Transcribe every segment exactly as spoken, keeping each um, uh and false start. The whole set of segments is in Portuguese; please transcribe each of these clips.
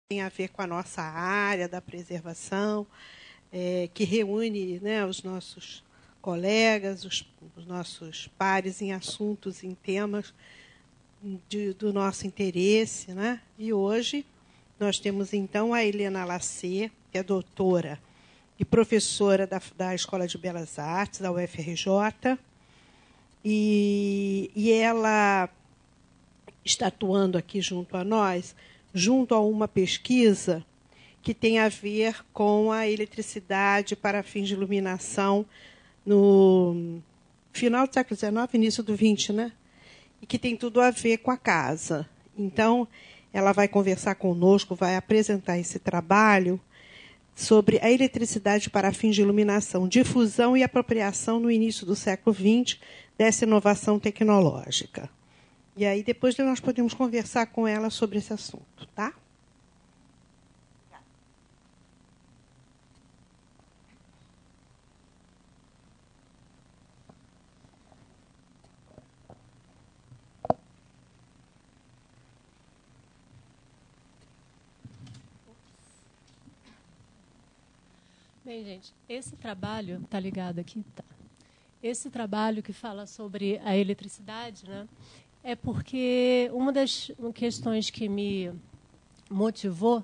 tem a ver com a nossa área da preservação, é, que reúne, né, os nossos colegas, os, os nossos pares em assuntos, em temas de, do nosso interesse, né? E hoje nós temos, então, a Helena Lacê, que é doutora e professora da, da Escola de Belas Artes, da U F R J, e, e ela está atuando aqui junto a nós, junto a uma pesquisa que tem a ver com a eletricidade para fins de iluminação no final do século dezenove, início do vinte, né? E que tem tudo a ver com a casa. Então, ela vai conversar conosco, vai apresentar esse trabalho sobre a eletricidade para fins de iluminação, difusão e apropriação no início do século vinte dessa inovação tecnológica. E aí, depois nós podemos conversar com ela sobre esse assunto, tá? Bem, gente, esse trabalho, está ligado aqui? Tá. Esse trabalho que fala sobre a eletricidade, né, é porque uma das questões que me motivou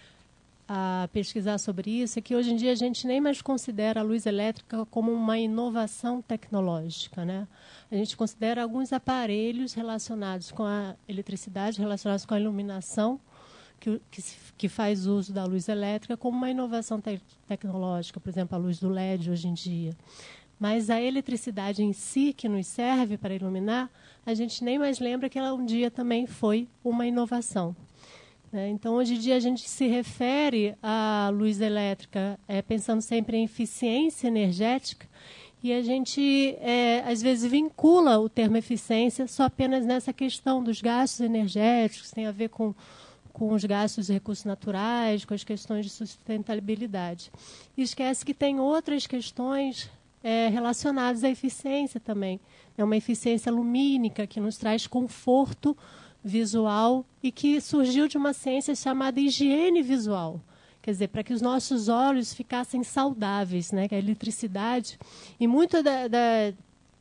a pesquisar sobre isso é que hoje em dia a gente nem mais considera a luz elétrica como uma inovação tecnológica, né? A gente considera alguns aparelhos relacionados com a eletricidade, relacionados com a iluminação, que, que, que faz uso da luz elétrica como uma inovação te tecnológica, por exemplo, a luz do L E D hoje em dia. Mas a eletricidade em si, que nos serve para iluminar, a gente nem mais lembra que ela um dia também foi uma inovação. Né? Então, hoje em dia, a gente se refere à luz elétrica é, pensando sempre em eficiência energética, e a gente, é, às vezes, vincula o termo eficiência só apenas nessa questão dos gastos energéticos, que tem a ver com com os gastos de recursos naturais, com as questões de sustentabilidade. E esquece que tem outras questões é, relacionadas à eficiência também. É uma eficiência lumínica que nos traz conforto visual e que surgiu de uma ciência chamada higiene visual. Quer dizer, para que os nossos olhos ficassem saudáveis, né? Que a eletricidade e muito da, da,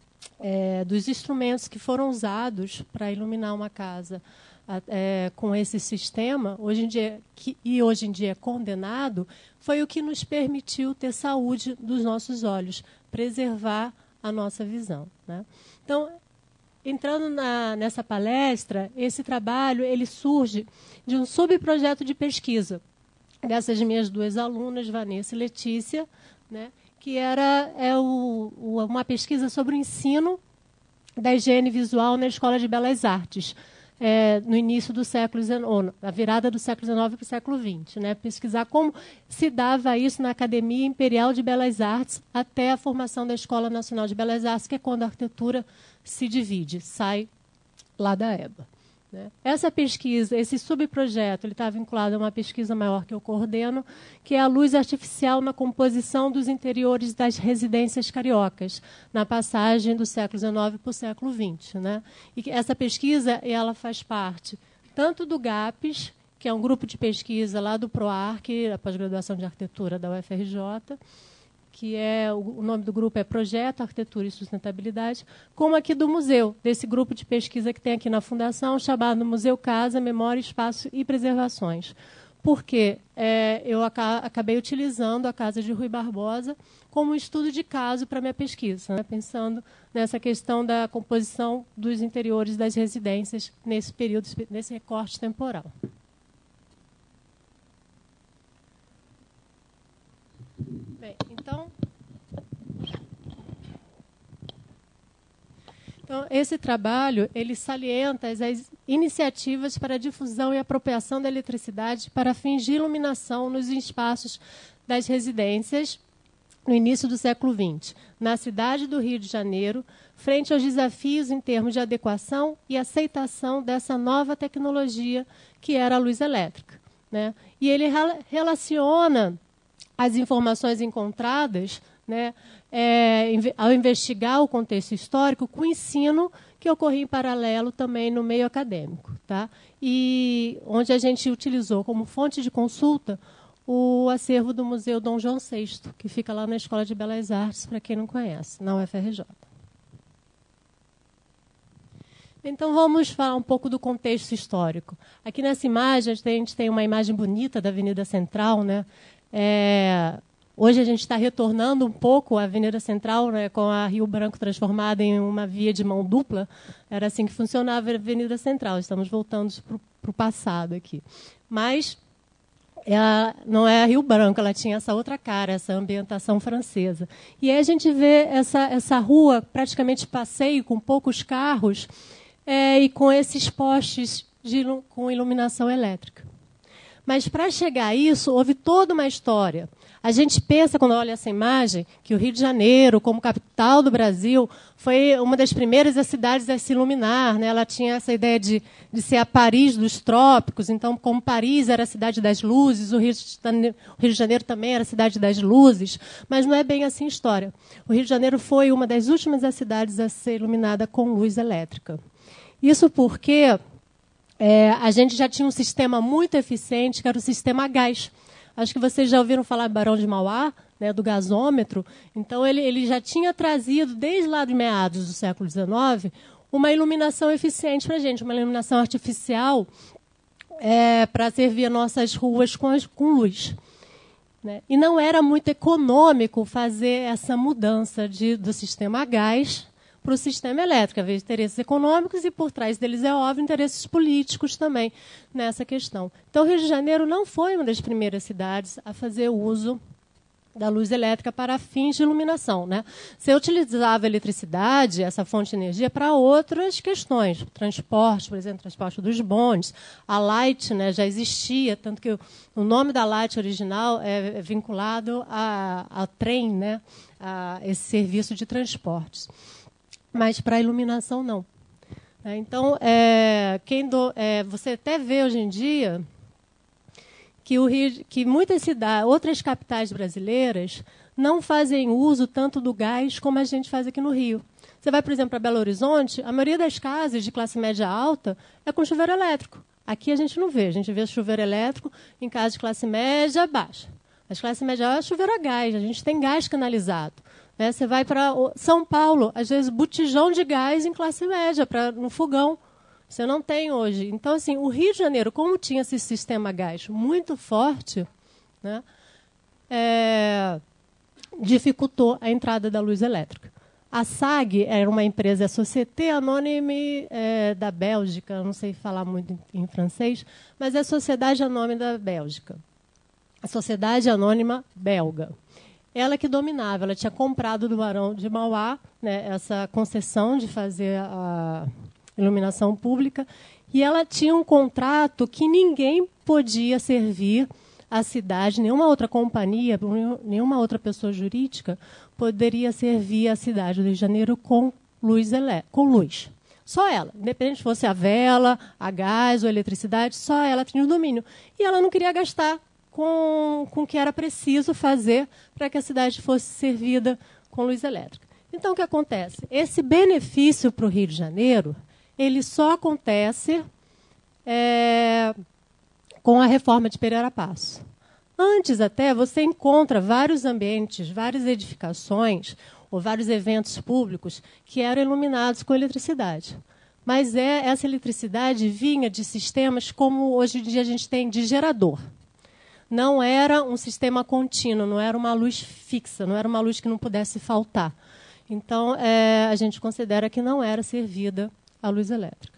é, dos instrumentos que foram usados para iluminar uma casa É, com esse sistema, hoje em dia, que, e hoje em dia é condenado, foi o que nos permitiu ter saúde dos nossos olhos, preservar a nossa visão. Né? Então, entrando na, nessa palestra, esse trabalho ele surge de um subprojeto de pesquisa dessas minhas duas alunas, Vanessa e Letícia, né, que era é o, o, uma pesquisa sobre o ensino da higiene visual na Escola de Belas Artes. É, no início do século dezenove, a virada do século dezenove para o século vinte, né? Pesquisar como se dava isso na Academia Imperial de Belas Artes até a formação da Escola Nacional de Belas Artes, que é quando a arquitetura se divide, sai lá da E B A. Né? Essa pesquisa, esse subprojeto, ele está vinculado a uma pesquisa maior que eu coordeno, que é a luz artificial na composição dos interiores das residências cariocas, na passagem do século dezenove para o século vinte. Né? E essa pesquisa ela faz parte tanto do GAPES, que é um grupo de pesquisa lá do PROARC, a pós-graduação de arquitetura da U F R J, que é o nome do grupo é Projeto Arquitetura e Sustentabilidade, como aqui do museu, desse grupo de pesquisa que tem aqui na Fundação, chamado Museu Casa, Memória, Espaço e Preservações. Porque é, eu aca acabei utilizando a Casa de Rui Barbosa como um estudo de caso para a minha pesquisa, né? Pensando nessa questão da composição dos interiores das residências nesse período, nesse recorte temporal. Bem, então, então, esse trabalho ele salienta as, as iniciativas para a difusão e apropriação da eletricidade para fins de iluminação nos espaços das residências no início do século vinte, na cidade do Rio de Janeiro, frente aos desafios em termos de adequação e aceitação dessa nova tecnologia que era a luz elétrica. Né? E ele relaciona as informações encontradas, né, é, ao investigar o contexto histórico, com o ensino que ocorria em paralelo também no meio acadêmico, tá? E onde a gente utilizou como fonte de consulta o acervo do Museu Dom João sexto, que fica lá na Escola de Belas Artes, para quem não conhece, na U F R J. Então, vamos falar um pouco do contexto histórico. Aqui nessa imagem, a gente tem uma imagem bonita da Avenida Central, né? É, hoje a gente está retornando um pouco à Avenida Central, né, com a Rio Branco transformada em uma via de mão dupla. Era assim que funcionava a Avenida Central. Estamos voltando para o passado aqui. Mas ela não é a Rio Branco, ela tinha essa outra cara, essa ambientação francesa. E aí a gente vê essa, essa rua praticamente passeio, com poucos carros, é, e com esses postes de, com iluminação elétrica. Mas, para chegar a isso, houve toda uma história. A gente pensa, quando olha essa imagem, que o Rio de Janeiro, como capital do Brasil, foi uma das primeiras cidades a se iluminar, né? Ela tinha essa ideia de, de ser a Paris dos trópicos. Então, como Paris era a cidade das luzes, o Rio de Janeiro, o Rio de Janeiro também era a cidade das luzes. Mas não é bem assim a história. O Rio de Janeiro foi uma das últimas cidades a ser iluminada com luz elétrica. Isso porque é, a gente já tinha um sistema muito eficiente, que era o sistema a gás. Acho que vocês já ouviram falar do Barão de Mauá, né, do gasômetro. Então, ele, ele já tinha trazido, desde lá de meados do século dezenove, uma iluminação eficiente para a gente, uma iluminação artificial é, para servir as nossas ruas com, as, com luz. Né? E não era muito econômico fazer essa mudança de, do sistema a gás para o sistema elétrico. Havia interesses econômicos e, por trás deles, é óbvio, interesses políticos também nessa questão. Então, o Rio de Janeiro não foi uma das primeiras cidades a fazer uso da luz elétrica para fins de iluminação. Né? Você utilizava a eletricidade, essa fonte de energia, para outras questões. Transporte, por exemplo, transporte dos bondes. A Light, né, já existia, tanto que o, o nome da Light original é, é vinculado a, a trem, né, a esse serviço de transportes. Mas para a iluminação, não. Então, é, quem do, é, você até vê hoje em dia que, o Rio, que muitas cidades, outras capitais brasileiras, não fazem uso tanto do gás como a gente faz aqui no Rio. Você vai, por exemplo, para Belo Horizonte, a maioria das casas de classe média alta é com chuveiro elétrico. Aqui a gente não vê. A gente vê chuveiro elétrico em casas de classe média baixa. As classes médias altas é chuveiro a gás. A gente tem gás canalizado. Né? Você vai para São Paulo, às vezes, botijão de gás em classe média, pra, no fogão. Você não tem hoje. Então, assim, o Rio de Janeiro, como tinha esse sistema gás muito forte, né, é, dificultou a entrada da luz elétrica. A S A G era uma empresa, a Société Anonyme é, da Bélgica, não sei falar muito em, em francês, mas é a Sociedade Anônima da Bélgica. A Sociedade Anônima Belga. Ela que dominava, ela tinha comprado do Barão de Mauá, né, essa concessão de fazer a iluminação pública, e ela tinha um contrato que ninguém podia servir a cidade, nenhuma outra companhia, nenhuma outra pessoa jurídica poderia servir a cidade do Rio de Janeiro com luz, com luz. Só ela, independente se fosse a vela, a gás ou a eletricidade, só ela tinha o domínio. E ela não queria gastar com, com o que era preciso fazer para que a cidade fosse servida com luz elétrica. Então, o que acontece? Esse benefício para o Rio de Janeiro, ele só acontece é, com a reforma de Pereira Passo. Antes até, você encontra vários ambientes, várias edificações ou vários eventos públicos que eram iluminados com eletricidade. Mas é, essa eletricidade vinha de sistemas como hoje em dia a gente tem de gerador. Não era um sistema contínuo, não era uma luz fixa, não era uma luz que não pudesse faltar. Então, é, a gente considera que não era servida a luz elétrica.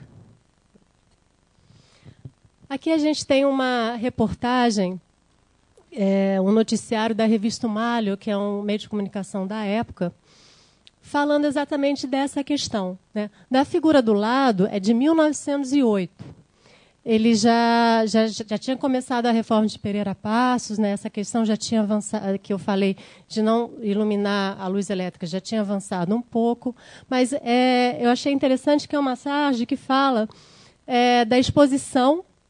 Aqui a gente tem uma reportagem, é, um noticiário da revista Malho, que é um meio de comunicação da época, falando exatamente dessa questão. Né? Da figura do lado é de mil novecentos e oito. Ele já, já, já tinha começado a reforma de Pereira Passos, né? Essa questão já tinha avançado, que eu falei, de não iluminar a luz elétrica, já tinha avançado um pouco. Mas é, eu achei interessante que é uma passagem que fala é, da exposição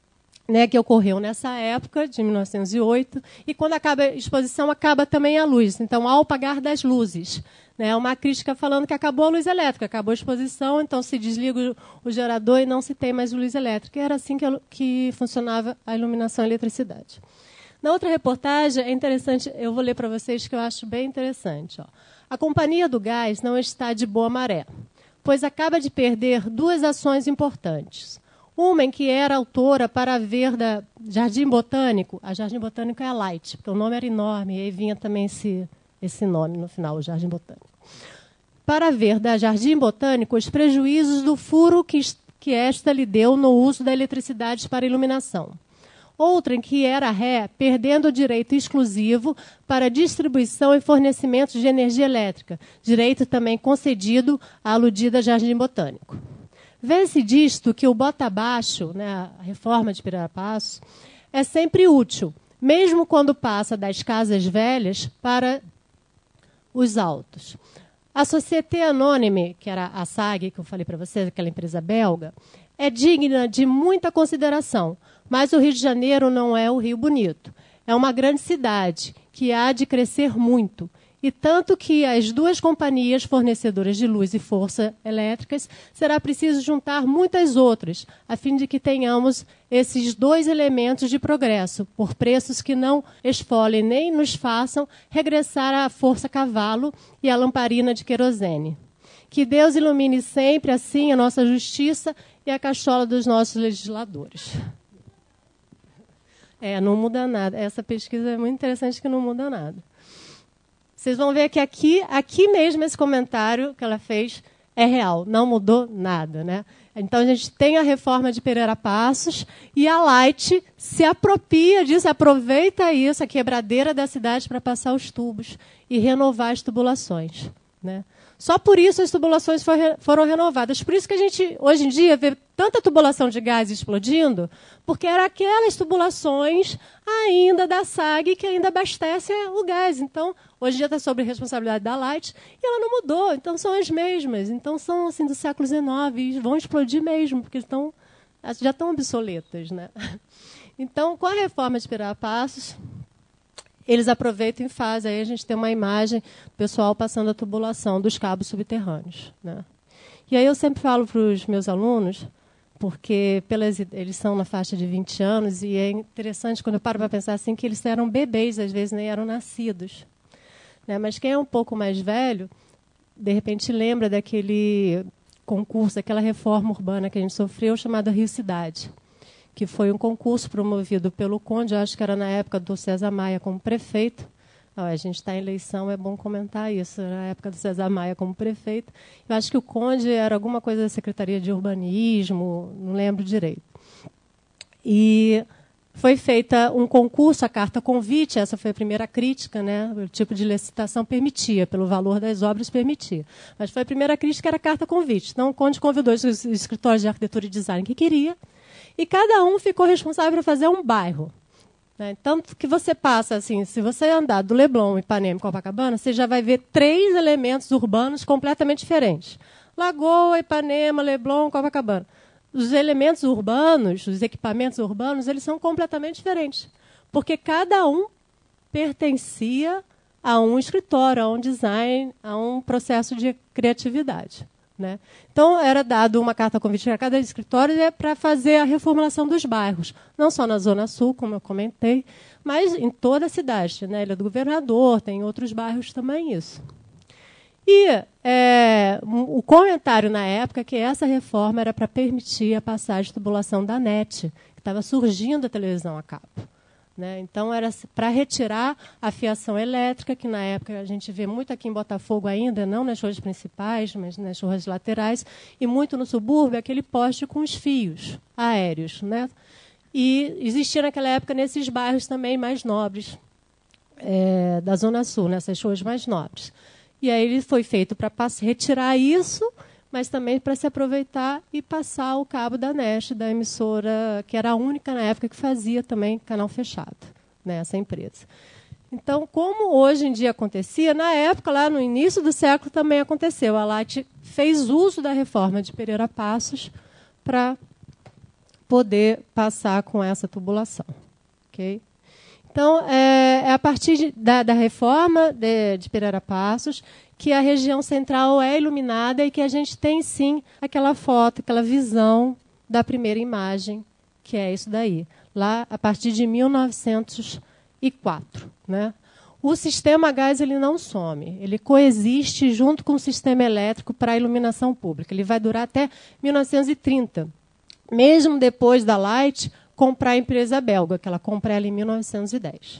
né, que ocorreu nessa época, de mil novecentos e oito, e quando acaba a exposição, acaba também a luz. Então, ao apagar das luzes. Né, uma crítica falando que acabou a luz elétrica, acabou a exposição, então se desliga o, o gerador e não se tem mais luz elétrica. E era assim que, que funcionava a iluminação e a eletricidade. Na outra reportagem, é interessante, eu vou ler para vocês que eu acho bem interessante. Ó. A Companhia do Gás não está de boa maré, pois acaba de perder duas ações importantes. Uma em que era autora para ver da Jardim Botânico, a Jardim Botânico é a Light, porque o nome era enorme, e aí vinha também esse... esse nome no final, o Jardim Botânico. Para ver da Jardim Botânico os prejuízos do furo que, que esta lhe deu no uso da eletricidade para iluminação. Outra em que era ré, perdendo o direito exclusivo para distribuição e fornecimento de energia elétrica, direito também concedido à aludida Jardim Botânico. Vê-se disto que o bota abaixo, né, a reforma de Pereira Passos, é sempre útil, mesmo quando passa das casas velhas para os autos. A Société Anonyme, que era a S A G, que eu falei para vocês, aquela empresa belga, é digna de muita consideração, mas o Rio de Janeiro não é o Rio Bonito. É uma grande cidade que há de crescer muito, e tanto que as duas companhias fornecedoras de luz e força elétricas será preciso juntar muitas outras, a fim de que tenhamos esses dois elementos de progresso, por preços que não esfolem nem nos façam regressar à força cavalo e à lamparina de querosene. Que Deus ilumine sempre assim a nossa justiça e a cachola dos nossos legisladores. É, não muda nada. Essa pesquisa é muito interessante, que não muda nada. Vocês vão ver que aqui, aqui mesmo esse comentário que ela fez é real, não mudou nada. Né? Então, a gente tem a reforma de Pereira Passos e a Light se apropria disso, aproveita isso, a quebradeira da cidade, para passar os tubos e renovar as tubulações. Né? Só por isso as tubulações foram renovadas. Por isso que a gente, hoje em dia, vê tanta tubulação de gás explodindo, porque eram aquelas tubulações ainda da S A G que ainda abastecem o gás. Então, hoje em dia está sob responsabilidade da Light e ela não mudou. Então, são as mesmas. Então, são assim, do século dezenove e vão explodir mesmo, porque estão, já estão obsoletas. Né? Então, com a reforma de Pereira Passos, eles aproveitam e fazem. Aí a gente tem uma imagem do pessoal passando a tubulação dos cabos subterrâneos. Né? E aí eu sempre falo para os meus alunos, porque pelas, eles são na faixa de vinte anos, e é interessante quando eu paro para pensar assim, que eles eram bebês, às vezes nem eram nascidos. Né? Mas quem é um pouco mais velho, de repente lembra daquele concurso, daquela reforma urbana que a gente sofreu, chamada Rio Cidade, que foi um concurso promovido pelo Conde, eu acho que era na época do César Maia como prefeito. Ah, a gente está em eleição, é bom comentar isso, na época do César Maia como prefeito. Eu acho que o Conde era alguma coisa da Secretaria de Urbanismo, não lembro direito. E foi feita um concurso, a carta convite, essa foi a primeira crítica, né? O tipo de licitação permitia, pelo valor das obras permitia. Mas foi a primeira crítica, era a carta convite. Então, o Conde convidou os escritórios de arquitetura e design que queria, e cada um ficou responsável por fazer um bairro. Né? Tanto que você passa, assim, se você andar do Leblon, Ipanema e Copacabana, você já vai ver três elementos urbanos completamente diferentes. Lagoa, Ipanema, Leblon, Copacabana. Os elementos urbanos, os equipamentos urbanos, eles são completamente diferentes. Porque cada um pertencia a um escritório, a um design, a um processo de criatividade. Né? Então, era dado uma carta convite a cada escritório para fazer a reformulação dos bairros, não só na Zona Sul, como eu comentei, mas em toda a cidade. Né? Ilha do Governador, tem outros bairros também isso. E é, o comentário na época é que essa reforma era para permitir a passagem de tubulação da NET, que estava surgindo a televisão a cabo. Né? Então, era para retirar a fiação elétrica, que na época a gente vê muito aqui em Botafogo ainda, não nas ruas principais, mas nas ruas laterais, e muito no subúrbio, aquele poste com os fios aéreos. Né? E existia naquela época nesses bairros também mais nobres, é, da Zona Sul, nessas ruas mais nobres. E aí ele foi feito para retirar isso, mas também para se aproveitar e passar o cabo da NET, da emissora, que era a única na época que fazia também canal fechado, né, essa empresa. Então, como hoje em dia acontecia, na época, lá no início do século, também aconteceu. A Light fez uso da reforma de Pereira Passos para poder passar com essa tubulação. Okay? Então, é, é a partir de, da, da reforma de, de Pereira Passos que a região central é iluminada e que a gente tem, sim, aquela foto, aquela visão da primeira imagem, que é isso daí, lá a partir de mil novecentos e quatro. Né? O sistema a gás ele não some, ele coexiste junto com o sistema elétrico para a iluminação pública. Ele vai durar até mil novecentos e trinta, mesmo depois da Light comprar a empresa belga, que ela compra ela em mil novecentos e dez.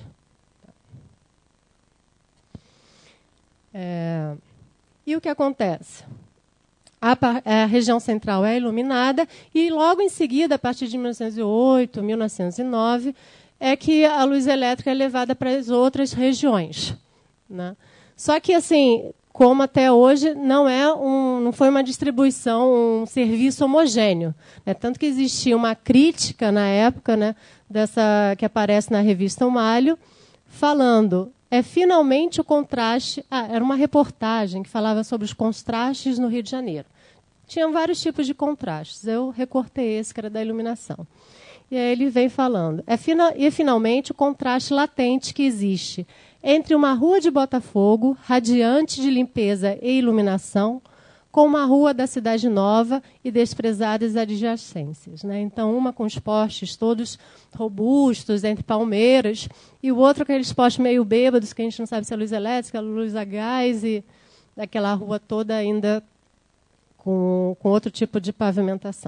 É, e o que acontece? A, a região central é iluminada e logo em seguida, a partir de mil novecentos e oito, mil novecentos e nove, é que a luz elétrica é levada para as outras regiões. Né? Só que, assim, como até hoje não, é um, não foi uma distribuição, um serviço homogêneo. Né? Tanto que existia uma crítica na época, né, dessa, que aparece na revista O Malho, falando... É finalmente o contraste... Ah, era uma reportagem que falava sobre os contrastes no Rio de Janeiro. Tinham vários tipos de contrastes. Eu recortei esse, que era da iluminação. E aí ele vem falando. É fina, e finalmente o contraste latente que existe entre uma rua de Botafogo, radiante de limpeza e iluminação, com uma rua da Cidade Nova e desprezadas adjacências. Né? Então, uma com os postes todos robustos, entre palmeiras, e o outro aqueles postes meio bêbados, que a gente não sabe se é luz elétrica, luz a gás, e daquela rua toda ainda com, com outro tipo de pavimentação.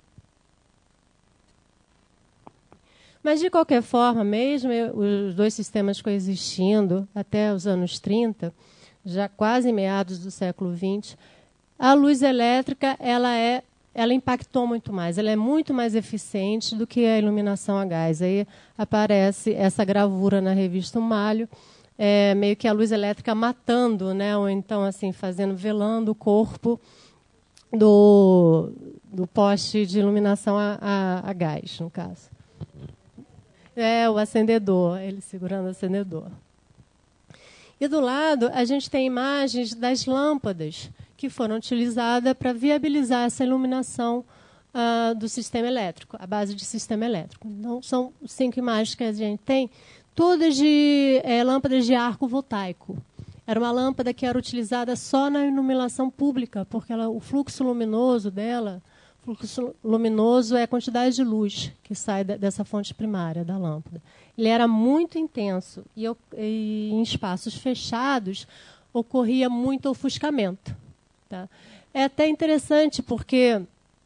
Mas, de qualquer forma, mesmo os dois sistemas coexistindo até os anos trinta, já quase meados do século vinte, a luz elétrica ela é, ela impactou muito mais, ela é muito mais eficiente do que a iluminação a gás. Aí aparece essa gravura na revista O Malho, é, meio que a luz elétrica matando, né, ou então assim fazendo, velando o corpo do, do poste de iluminação a, a, a gás, no caso. É, o acendedor, ele segurando o acendedor. E do lado a gente tem imagens das lâmpadas que foram utilizadas para viabilizar essa iluminação uh, do sistema elétrico, a base de sistema elétrico. Então, são cinco imagens que a gente tem, todas de é, lâmpadas de arco voltaico. Era uma lâmpada que era utilizada só na iluminação pública, porque ela, o fluxo luminoso dela, fluxo luminoso é a quantidade de luz que sai da, dessa fonte primária da lâmpada. Ele era muito intenso e, eu, e em espaços fechados ocorria muito ofuscamento. Tá? É até interessante porque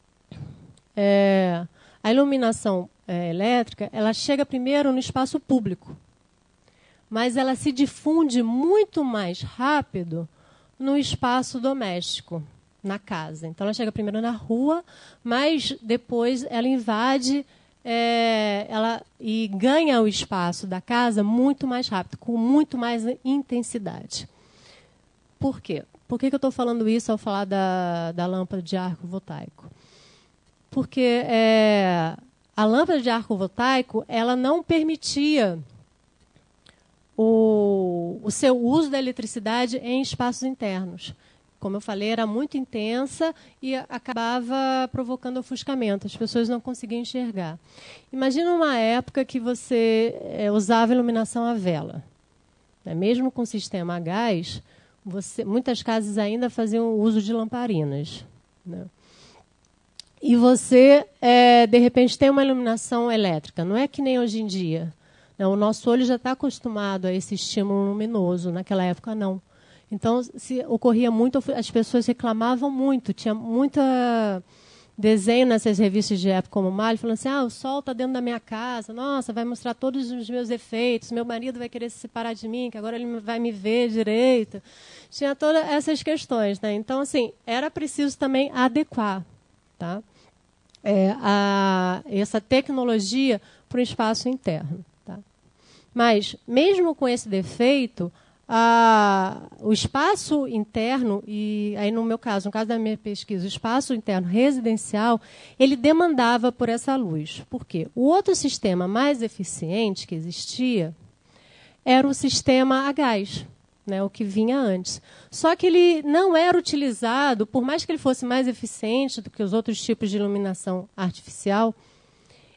é, a iluminação é, elétrica ela chega primeiro no espaço público, mas ela se difunde muito mais rápido no espaço doméstico, na casa. Então, ela chega primeiro na rua, mas depois ela invade é, ela, e ganha o espaço da casa muito mais rápido, com muito mais intensidade. Por quê? Por que, que eu estou falando isso ao falar da, da lâmpada de arco voltaico? Porque é, a lâmpada de arco voltaico ela não permitia o, o seu uso da eletricidade em espaços internos. Como eu falei, era muito intensa e acabava provocando ofuscamento. As pessoas não conseguiam enxergar. Imagina uma época que você é, usava iluminação à vela. Né? Mesmo com o sistema a gás, você, muitas casas ainda faziam uso de lamparinas. Né? E você, é, de repente, tem uma iluminação elétrica. Não é que nem hoje em dia. Né? O nosso olho já está acostumado a esse estímulo luminoso. Naquela época, não. Então, se ocorria muito, as pessoas reclamavam muito. Tinha muita desenho nessas revistas de época como o Malho, falando assim, ah, o sol está dentro da minha casa, nossa, vai mostrar todos os meus efeitos, meu marido vai querer se separar de mim, que agora ele vai me ver direito. Tinha todas essas questões. Né? Então, assim, era preciso também adequar, tá? é, a, essa tecnologia para o espaço interno. Tá? Mas, mesmo com esse defeito, a, o espaço interno, e aí no meu caso, no caso da minha pesquisa, o espaço interno residencial, ele demandava por essa luz. Por quê? O outro sistema mais eficiente que existia era o sistema a gás, né, o que vinha antes. Só que ele não era utilizado, por mais que ele fosse mais eficiente do que os outros tipos de iluminação artificial,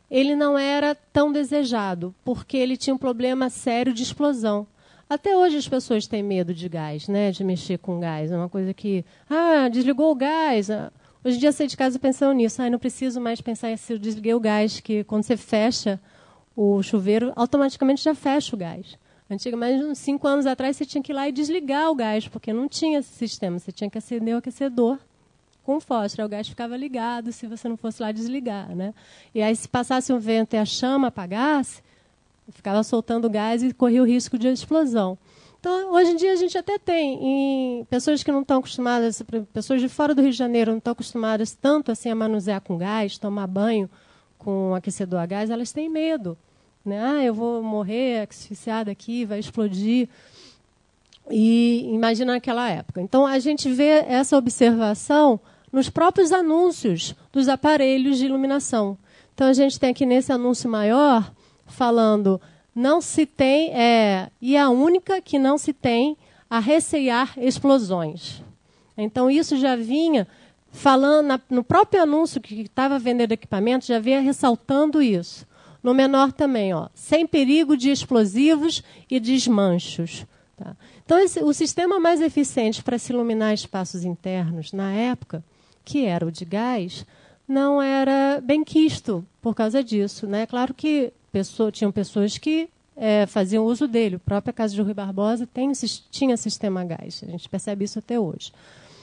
ele não era tão desejado, porque ele tinha um problema sério de explosão. Até hoje as pessoas têm medo de gás, né? De mexer com gás. É uma coisa que... Ah, desligou o gás. Ah, hoje em dia eu saí de casa pensando nisso. Ah, não preciso mais pensar se eu desliguei o gás, que quando você fecha o chuveiro, automaticamente já fecha o gás. Antigamente, uns cinco anos atrás, você tinha que ir lá e desligar o gás, porque não tinha esse sistema. Você tinha que acender o aquecedor com fósforo. O gás ficava ligado se você não fosse lá desligar, né? E aí, se passasse um vento e a chama apagasse, ficava soltando gás e corria o risco de explosão. Então, hoje em dia, a gente até tem em pessoas que não estão acostumadas, pessoas de fora do Rio de Janeiro não estão acostumadas tanto assim a manusear com gás, tomar banho com aquecedor a gás, elas têm medo. Né? Ah, eu vou morrer asfixiada aqui, vai explodir. E imagina naquela época. Então, a gente vê essa observação nos próprios anúncios dos aparelhos de iluminação. Então, a gente tem aqui nesse anúncio maior, falando, não se tem, é, e a única que não se tem a recear explosões. Então, isso já vinha falando, na, no próprio anúncio que estava vendendo equipamento, já vinha ressaltando isso. No menor também, ó, sem perigo de explosivos e desmanchos. Tá? Então, esse, o sistema mais eficiente para se iluminar espaços internos, na época, que era o de gás, não era bem quisto por causa disso. Né? Claro que pessoa, tinham pessoas que é, faziam uso dele. A própria Casa de Rui Barbosa tem, tinha sistema a gás. A gente percebe isso até hoje.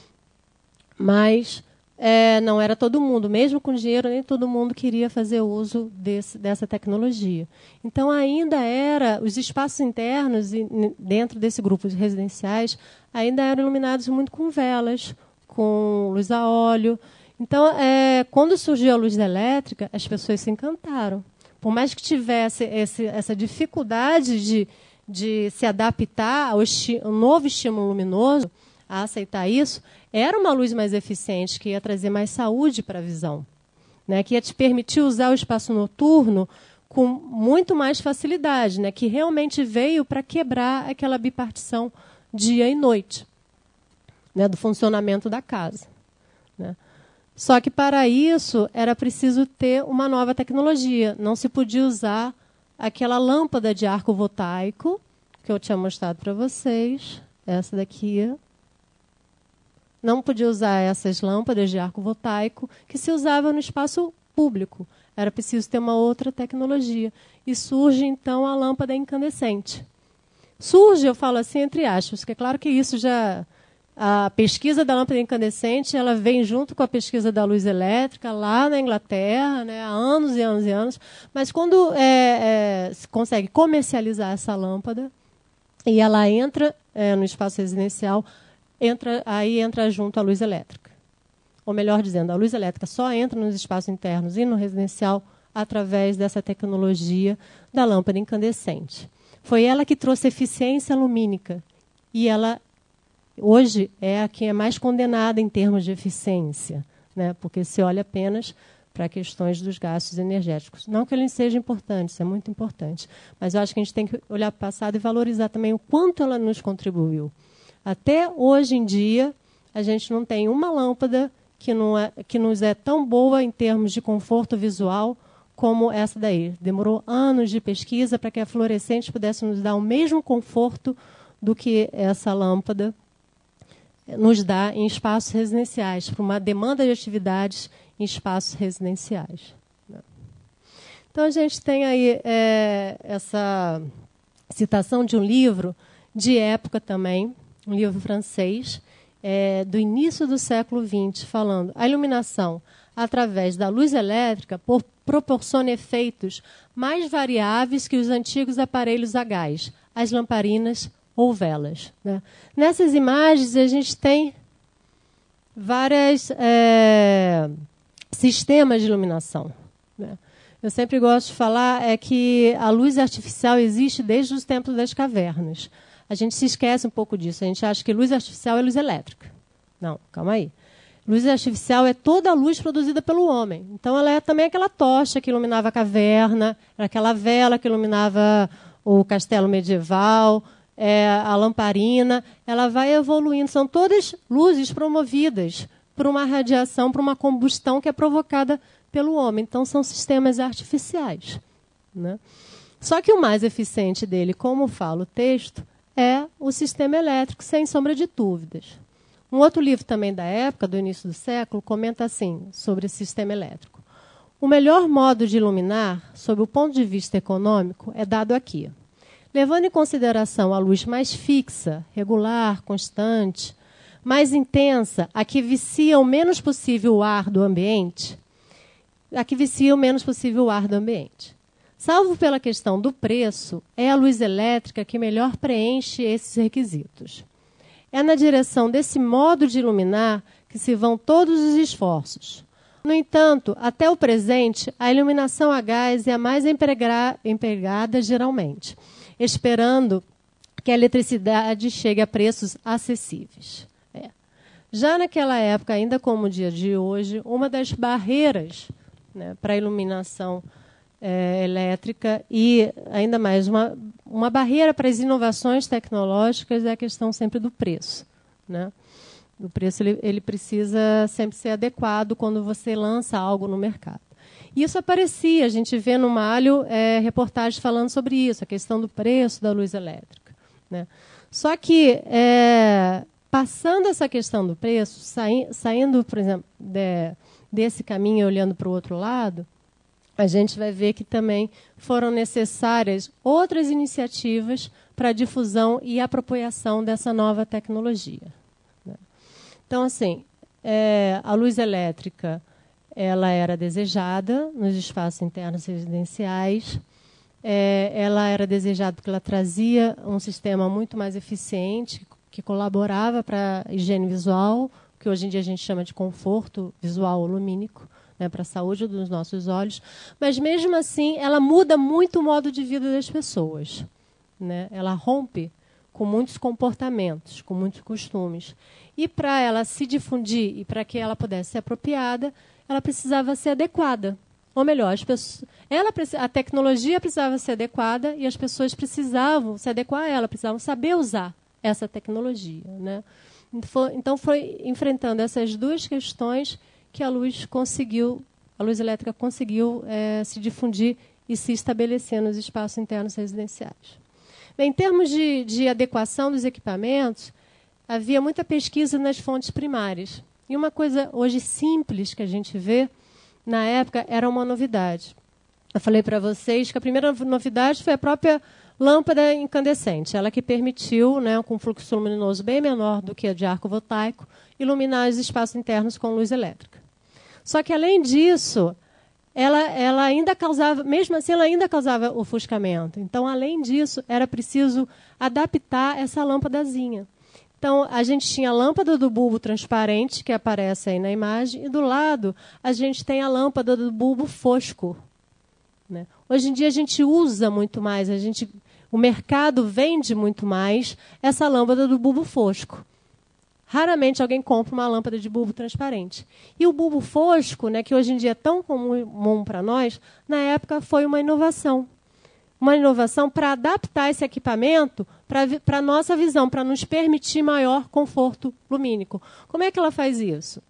Mas é, não era todo mundo. Mesmo com dinheiro, nem todo mundo queria fazer uso desse, dessa tecnologia. Então, ainda era... Os espaços internos, dentro desse grupo de residenciais, ainda eram iluminados muito com velas, com luz a óleo. Então, é, quando surgiu a luz elétrica, as pessoas se encantaram. Por mais que tivesse esse, essa dificuldade de, de se adaptar ao, esti ao novo estímulo luminoso, a aceitar isso, era uma luz mais eficiente, que ia trazer mais saúde para a visão, né? Que ia te permitir usar o espaço noturno com muito mais facilidade, né? Que realmente veio para quebrar aquela bipartição dia e noite, né? Do funcionamento da casa. Né? Só que, para isso, era preciso ter uma nova tecnologia. Não se podia usar aquela lâmpada de arco voltaico, que eu tinha mostrado para vocês. Essa daqui. Não podia usar essas lâmpadas de arco voltaico que se usava no espaço público. Era preciso ter uma outra tecnologia. E surge, então, a lâmpada incandescente. Surge, eu falo assim, entre aspas, porque é claro que isso já... A pesquisa da lâmpada incandescente, ela vem junto com a pesquisa da luz elétrica lá na Inglaterra, né, há anos e anos e anos. Mas quando é, é, se consegue comercializar essa lâmpada e ela entra é, no espaço residencial, entra, aí entra junto a luz elétrica. Ou melhor dizendo, a luz elétrica só entra nos espaços internos e no residencial através dessa tecnologia da lâmpada incandescente. Foi ela que trouxe eficiência lumínica e ela... Hoje é a que é mais condenada em termos de eficiência, né? Porque se olha apenas para questões dos gastos energéticos. Não que ele seja importante, isso é muito importante, mas eu acho que a gente tem que olhar para o passado e valorizar também o quanto ela nos contribuiu. Até hoje em dia, a gente não tem uma lâmpada que, não é, que nos é tão boa em termos de conforto visual como essa daí. Demorou anos de pesquisa para que a fluorescente pudesse nos dar o mesmo conforto do que essa lâmpada nos dá em espaços residenciais, para uma demanda de atividades em espaços residenciais. Então, a gente tem aí é, essa citação de um livro de época também, um livro francês, é, do início do século vinte, falando a iluminação através da luz elétrica por, proporciona efeitos mais variáveis que os antigos aparelhos a gás, as lamparinas ou velas. Né? Nessas imagens, a gente tem vários é, sistemas de iluminação. Né? Eu sempre gosto de falar é que a luz artificial existe desde os tempos das cavernas. A gente se esquece um pouco disso. A gente acha que luz artificial é luz elétrica. Não, calma aí. Luz artificial é toda a luz produzida pelo homem. Então, ela é também aquela tocha que iluminava a caverna, era aquela vela que iluminava o castelo medieval, É, a lamparina, ela vai evoluindo. São todas luzes promovidas por uma radiação, por uma combustão que é provocada pelo homem. Então, são sistemas artificiais, né? Só que o mais eficiente dele, como fala o texto, é o sistema elétrico, sem sombra de dúvidas. Um outro livro também da época, do início do século, comenta assim, sobre esse sistema elétrico. O melhor modo de iluminar, sob o ponto de vista econômico, é dado aqui. Levando em consideração a luz mais fixa, regular, constante, mais intensa, a que vicia o menos possível o ar do ambiente, a que vicia o menos possível o ar do ambiente. Salvo pela questão do preço, é a luz elétrica que melhor preenche esses requisitos. É na direção desse modo de iluminar que se vão todos os esforços. No entanto, até o presente, a iluminação a gás é a mais empregada geralmente, esperando que a eletricidade chegue a preços acessíveis. É. Já naquela época, ainda como o dia de hoje, uma das barreiras, né, para a iluminação É, elétrica e, ainda mais, uma, uma barreira para as inovações tecnológicas é a questão sempre do preço, né? O preço ele, ele precisa sempre ser adequado quando você lança algo no mercado. E isso aparecia, a gente vê no Malho é, reportagens falando sobre isso, a questão do preço da luz elétrica, né? Só que, é, passando essa questão do preço, sai, saindo, por exemplo, de, desse caminho e olhando para o outro lado, a gente vai ver que também foram necessárias outras iniciativas para a difusão e apropriação dessa nova tecnologia, né? Então, assim, é, a luz elétrica ela era desejada nos espaços internos residenciais, é, ela era desejada porque ela trazia um sistema muito mais eficiente, que colaborava para a higiene visual, que hoje em dia a gente chama de conforto visual lumínico, né, para a saúde dos nossos olhos, mas mesmo assim ela muda muito o modo de vida das pessoas, né? Ela rompe com muitos comportamentos, com muitos costumes. E para ela se difundir e para que ela pudesse ser apropriada, ela precisava ser adequada. Ou melhor, as pessoas, ela, a tecnologia precisava ser adequada e as pessoas precisavam se adequar a ela, precisavam saber usar essa tecnologia, né? Então foi enfrentando essas duas questões que a luz conseguiu, a luz elétrica conseguiu é, se difundir e se estabelecer nos espaços internos residenciais. Bem, em termos de, de adequação dos equipamentos, havia muita pesquisa nas fontes primárias. E uma coisa hoje simples que a gente vê, na época, era uma novidade. Eu falei para vocês que a primeira novidade foi a própria lâmpada incandescente, ela que permitiu, né, com um fluxo luminoso bem menor do que a de arco voltaico, iluminar os espaços internos com luz elétrica. Só que, além disso, ela, ela ainda causava, mesmo assim, ela ainda causava ofuscamento. Então, além disso, era preciso adaptar essa lâmpadazinha. Então, a gente tinha a lâmpada do bulbo transparente, que aparece aí na imagem, e do lado a gente tem a lâmpada do bulbo fosco, né? Hoje em dia a gente usa muito mais, a gente, o mercado vende muito mais essa lâmpada do bulbo fosco. Raramente alguém compra uma lâmpada de bulbo transparente. E o bulbo fosco, né, que hoje em dia é tão comum para nós, na época foi uma inovação. Uma inovação para adaptar esse equipamento para a nossa visão, para nos permitir maior conforto lumínico. Como é que ela faz isso?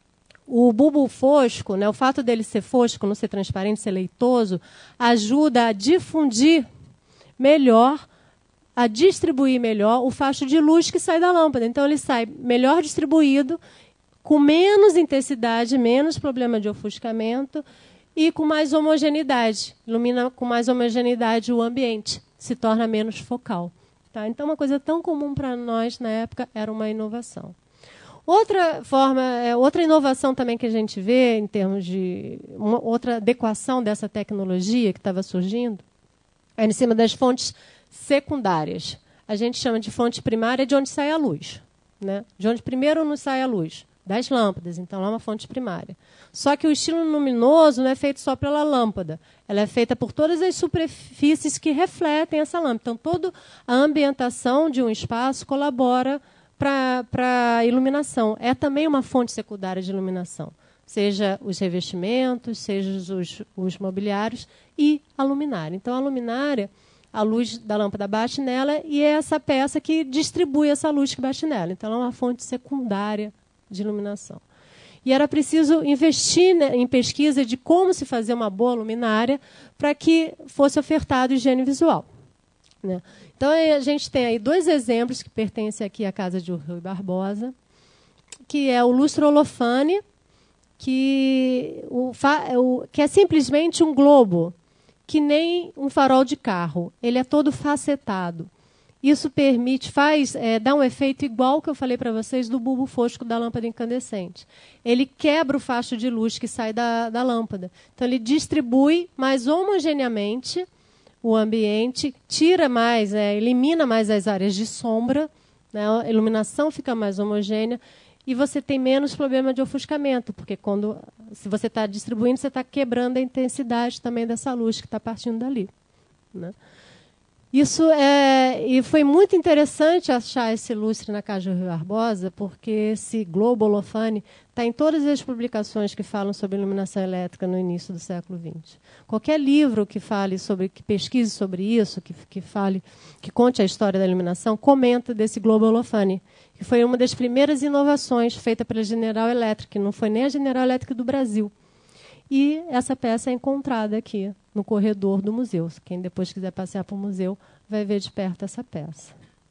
O bulbo fosco, né, o fato dele ser fosco, não ser transparente, ser leitoso, ajuda a difundir melhor, a distribuir melhor o facho de luz que sai da lâmpada. Então, ele sai melhor distribuído, com menos intensidade, menos problema de ofuscamento e com mais homogeneidade. Ilumina com mais homogeneidade o ambiente, se torna menos focal. Tá? Então, uma coisa tão comum para nós na época era uma inovação. Outra forma, outra inovação também que a gente vê em termos de uma, outra adequação dessa tecnologia que estava surgindo é em cima das fontes secundárias. A gente chama de fonte primária de onde sai a luz, né? De onde primeiro nos sai a luz, das lâmpadas. Então, lá é uma fonte primária. Só que o estilo luminoso não é feito só pela lâmpada. Ela é feita por todas as superfícies que refletem essa lâmpada. Então, toda a ambientação de um espaço colabora para a iluminação. É também uma fonte secundária de iluminação. Seja os revestimentos, seja os, os mobiliários e a luminária. Então, a luminária, a luz da lâmpada bate nela e é essa peça que distribui essa luz que bate nela. Então, ela é uma fonte secundária de iluminação. E era preciso investir, né, em pesquisa de como se fazer uma boa luminária para que fosse ofertado higiene visual, né? Então, a gente tem aí dois exemplos que pertencem aqui à casa de Rui Barbosa, que é o lustre Olofane, que, o, o, que é simplesmente um globo, que nem um farol de carro. Ele é todo facetado. Isso permite, faz, é, dá um efeito igual que eu falei para vocês do bulbo fosco da lâmpada incandescente. Ele quebra o facho de luz que sai da, da lâmpada. Então, ele distribui mais homogeneamente o ambiente, tira mais, é, elimina mais as áreas de sombra, né, a iluminação fica mais homogênea e você tem menos problema de ofuscamento, porque quando, se você está distribuindo, você está quebrando a intensidade também dessa luz que está partindo dali, né? Isso é, e foi muito interessante achar esse lustre na casa de Rui Barbosa, porque esse globo Olofane está em todas as publicações que falam sobre iluminação elétrica no início do século vinte. Qualquer livro que fale sobre, que pesquise sobre isso, que, que fale, que conte a história da iluminação, comenta desse globo Olofane, que foi uma das primeiras inovações feita pela General Electric, que não foi nem a General Electric do Brasil. E essa peça é encontrada aqui, no corredor do museu. Quem depois quiser passear para o museu vai ver de perto essa peça.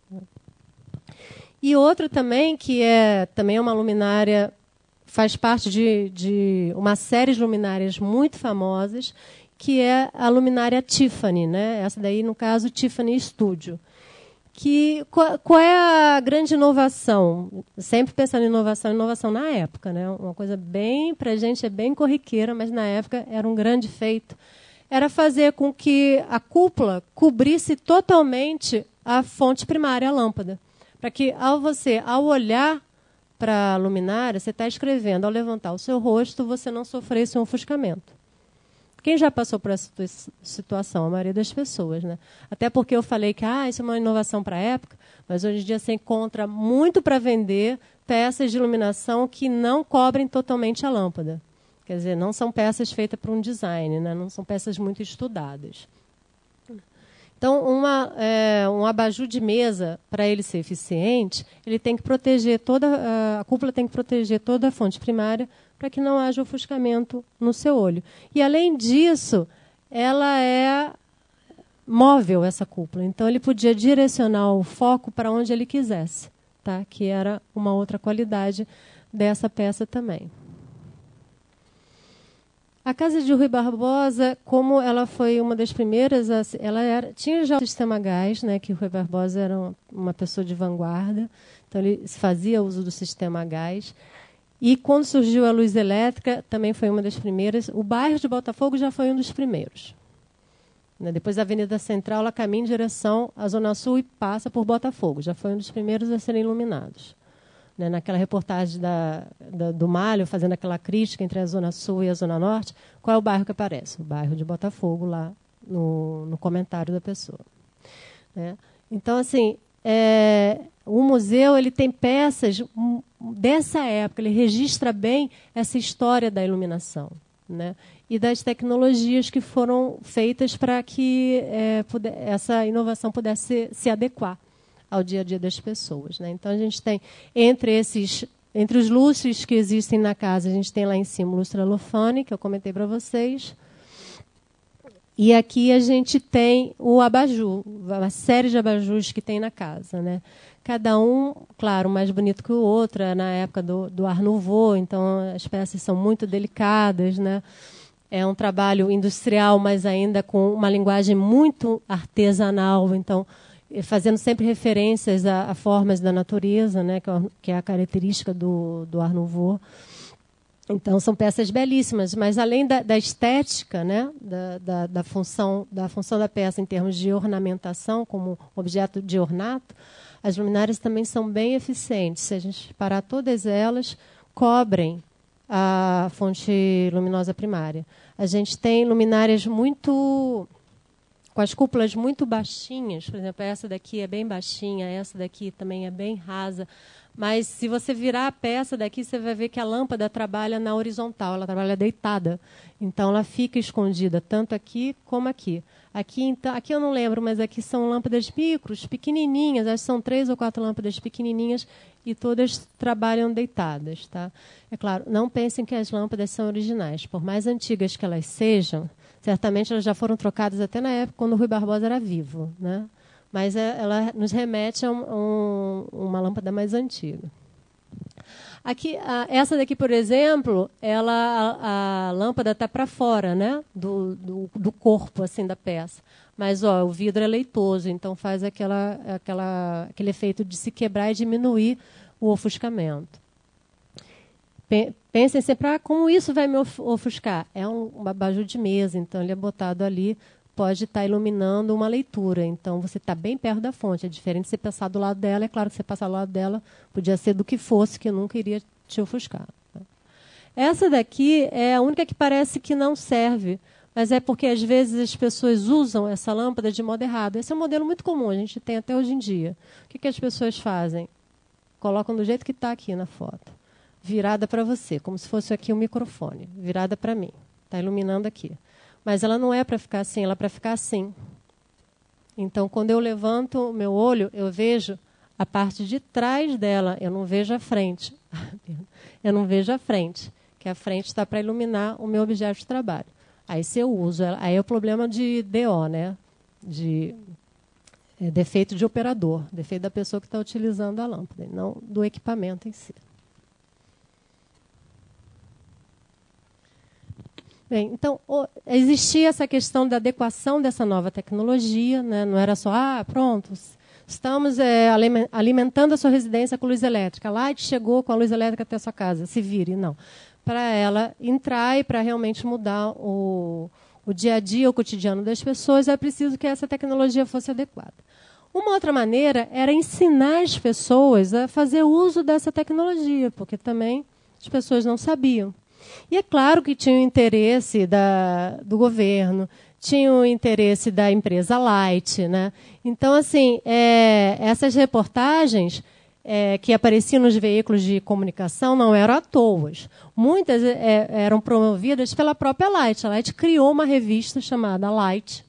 E outra também, que é também é uma luminária, faz parte de, de uma série de luminárias muito famosas, que é a luminária Tiffany, né? Essa daí, no caso, Tiffany Studio. Que, qual, qual é a grande inovação? Sempre pensando em inovação, inovação na época, né? Uma coisa bem, para a gente é bem corriqueira, mas na época era um grande feito. Era fazer com que a cúpula cobrisse totalmente a fonte primária, a lâmpada. Para que, ao você, ao olhar para a luminária, você está escrevendo, ao levantar o seu rosto, você não sofresse um ofuscamento. Quem já passou por essa situação? A maioria das pessoas, né? Até porque eu falei que ah, isso é uma inovação para a época, mas hoje em dia você encontra muito para vender peças de iluminação que não cobrem totalmente a lâmpada. Quer dizer, não são peças feitas para um design, né? Não são peças muito estudadas. Então, uma, é, um abajur de mesa, para ele ser eficiente, ele tem que proteger toda a cúpula tem que proteger toda a fonte primária para que não haja ofuscamento no seu olho. E, além disso, ela é móvel, essa cúpula. Então, ele podia direcionar o foco para onde ele quisesse, tá? Que era uma outra qualidade dessa peça também. A casa de Rui Barbosa, como ela foi uma das primeiras, ela era, tinha já o sistema gás, né, que o Rui Barbosa era uma pessoa de vanguarda, então ele fazia uso do sistema gás. E quando surgiu a luz elétrica, também foi uma das primeiras. O bairro de Botafogo já foi um dos primeiros. Né, depois da Avenida Central, ela caminha em direção à Zona Sul e passa por Botafogo. Já foi um dos primeiros a serem iluminados. Né, naquela reportagem da, da, do Malho, fazendo aquela crítica entre a Zona Sul e a Zona Norte, qual é o bairro que aparece? O bairro de Botafogo, lá no, no comentário da pessoa. Né? Então, assim, é, o museu ele tem peças dessa época, ele registra bem essa história da iluminação, né? E das tecnologias que foram feitas para que é, puder, essa inovação pudesse se, se adequar ao dia a dia das pessoas, né? Então, a gente tem, entre esses, entre os lustres que existem na casa, a gente tem lá em cima o lustre Olofane, que eu comentei para vocês. E aqui a gente tem o abajur, uma série de abajures que tem na casa, né? Cada um, claro, mais bonito que o outro, é na época do, do Art Nouveau, então as peças são muito delicadas, né? É um trabalho industrial, mas ainda com uma linguagem muito artesanal, então fazendo sempre referências a, a formas da natureza, né, que, é, que é a característica do, do Art Nouveau. Então, são peças belíssimas, mas além da, da estética, né, da, da, da, função, da função da peça em termos de ornamentação, como objeto de ornato, as luminárias também são bem eficientes. Se a gente parar, todas elas cobrem a fonte luminosa primária. A gente tem luminárias muito com as cúpulas muito baixinhas, por exemplo, essa daqui é bem baixinha, essa daqui também é bem rasa, mas se você virar a peça daqui, você vai ver que a lâmpada trabalha na horizontal, ela trabalha deitada. Então, ela fica escondida, tanto aqui como aqui. Aqui, então, aqui eu não lembro, mas aqui são lâmpadas micros, pequenininhas, acho que são três ou quatro lâmpadas pequenininhas e todas trabalham deitadas. Tá? É claro, não pensem que as lâmpadas são originais. Por mais antigas que elas sejam, certamente elas já foram trocadas até na época quando o Rui Barbosa era vivo, né? Mas é, ela nos remete a um, um, uma lâmpada mais antiga. Aqui, a, essa daqui, por exemplo, ela, a, a lâmpada está para fora, né? do, do, do corpo assim, da peça. Mas ó, o vidro é leitoso, então faz aquela, aquela, aquele efeito de se quebrar e diminuir o ofuscamento. Pensem sempre, ah, como isso vai me ofuscar? É um, um abajur de mesa, então ele é botado ali, pode estar iluminando uma leitura. Então, você está bem perto da fonte. É diferente de você passar do lado dela. É claro que você passar do lado dela, podia ser do que fosse, que nunca iria te ofuscar. Essa daqui é a única que parece que não serve, mas é porque, às vezes, as pessoas usam essa lâmpada de modo errado. Esse é um modelo muito comum, a gente tem até hoje em dia. O que, que as pessoas fazem? Colocam do jeito que está aqui na foto. Virada para você, como se fosse aqui um microfone. Virada para mim. Está iluminando aqui. Mas ela não é para ficar assim, ela é para ficar assim. Então, quando eu levanto o meu olho, eu vejo a parte de trás dela, eu não vejo a frente. Eu não vejo a frente, que a frente está para iluminar o meu objeto de trabalho. Aí, se eu uso ela, aí é o problema de D O, né? De é, defeito de operador, defeito da pessoa que está utilizando a lâmpada, não do equipamento em si. Bem, então, existia essa questão da adequação dessa nova tecnologia, né? Não era só, ah, pronto, estamos é, alimentando a sua residência com luz elétrica. A Light chegou com a luz elétrica até a sua casa, se vire. Não. Para ela entrar e para realmente mudar o, o dia a dia, o cotidiano das pessoas, é preciso que essa tecnologia fosse adequada. Uma outra maneira era ensinar as pessoas a fazer uso dessa tecnologia, porque também as pessoas não sabiam. E é claro que tinha o interesse da, do governo, tinha o interesse da empresa Light, né? Então, assim, é, essas reportagens é, que apareciam nos veículos de comunicação não eram à toa. Muitas é, eram promovidas pela própria Light. A Light criou uma revista chamada Light,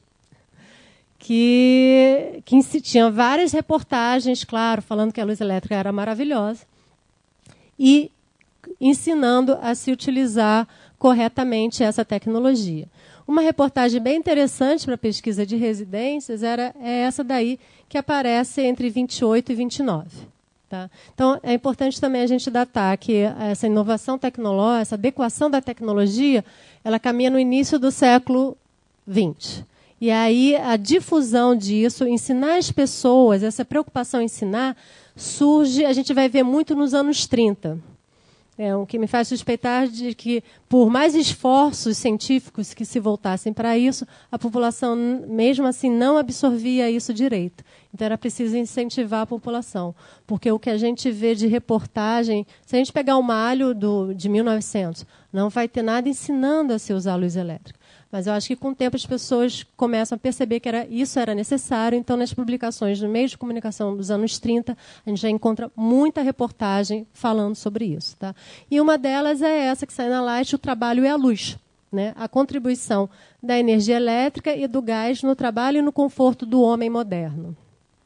que, que tinha várias reportagens, claro, falando que a luz elétrica era maravilhosa, e ensinando a se utilizar corretamente essa tecnologia. Uma reportagem bem interessante para a pesquisa de residências era é essa daí, que aparece entre vinte e oito e vinte e nove. Tá? Então, é importante também a gente datar que essa inovação tecnológica, essa adequação da tecnologia, ela caminha no início do século vinte. E aí a difusão disso, ensinar as pessoas, essa preocupação em ensinar, surge, a gente vai ver muito nos anos trinta. É o que me faz suspeitar de que, por mais esforços científicos que se voltassem para isso, a população, mesmo assim, não absorvia isso direito. Então, era preciso incentivar a população. Porque o que a gente vê de reportagem, se a gente pegar o Malho do, de mil e novecentos, não vai ter nada ensinando a se usar a luz elétrica. Mas eu acho que, com o tempo, as pessoas começam a perceber que era, isso era necessário. Então, nas publicações do meio de comunicação dos anos trinta, a gente já encontra muita reportagem falando sobre isso. Tá? E uma delas é essa que sai na Light, o trabalho é a luz. Né? A contribuição da energia elétrica e do gás no trabalho e no conforto do homem moderno.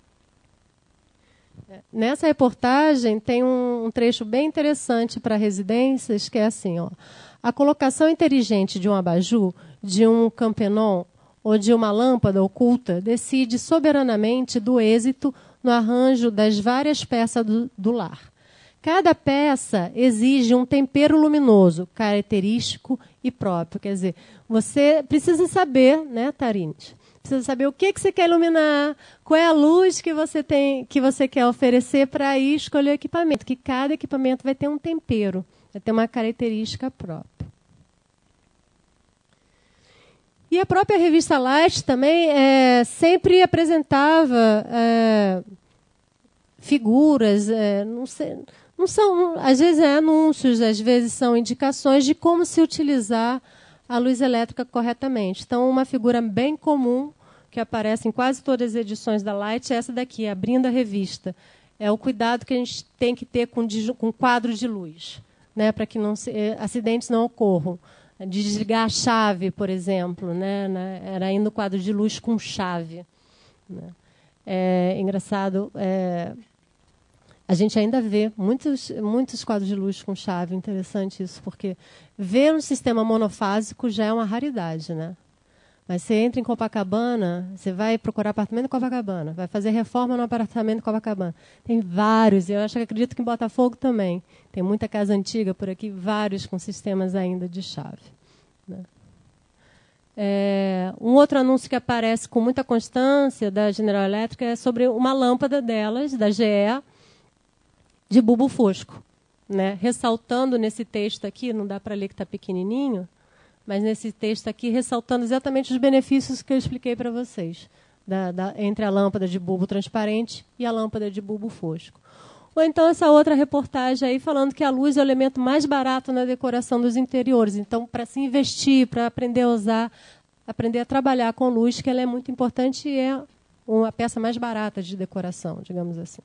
Nessa reportagem, tem um, um trecho bem interessante para residências, que é assim, ó. A colocação inteligente de um abajur, de um campenon ou de uma lâmpada oculta decide soberanamente do êxito no arranjo das várias peças do, do lar. Cada peça exige um tempero luminoso, característico e próprio. Quer dizer, você precisa saber, né, Tarines? Precisa saber o que, que você quer iluminar, qual é a luz que você, tem, que você quer oferecer para aí escolher o equipamento. Que cada equipamento vai ter um tempero. Vai ter uma característica própria. E a própria revista Light também é, sempre apresentava é, figuras, é, não, sei, não são, às vezes é anúncios, às vezes são indicações de como se utilizar a luz elétrica corretamente. Então, uma figura bem comum que aparece em quase todas as edições da Light é essa daqui, abrindo a revista. É o cuidado que a gente tem que ter com, com quadros de luz, né, para que não se, acidentes não ocorram. De desligar a chave, por exemplo, né, né, era ainda o quadro de luz com chave. Né. É engraçado, é, a gente ainda vê muitos, muitos quadros de luz com chave, interessante isso, porque ver um sistema monofásico já é uma raridade, né? Mas você entra em Copacabana, você vai procurar apartamento em Copacabana, vai fazer reforma no apartamento em Copacabana. Tem vários, eu acho que acredito que em Botafogo também. Tem muita casa antiga por aqui, vários com sistemas ainda de chave. Né? É, um outro anúncio que aparece com muita constância da General Electric é sobre uma lâmpada delas, da G E, de bulbo fosco. Né? Ressaltando nesse texto aqui, não dá para ler que está pequenininho, mas nesse texto aqui, ressaltando exatamente os benefícios que eu expliquei para vocês, da, da, entre a lâmpada de bulbo transparente e a lâmpada de bulbo fosco. Ou então essa outra reportagem aí falando que a luz é o elemento mais barato na decoração dos interiores. Então, para se investir, para aprender a usar, aprender a trabalhar com luz, que ela é muito importante e é uma peça mais barata de decoração, digamos assim.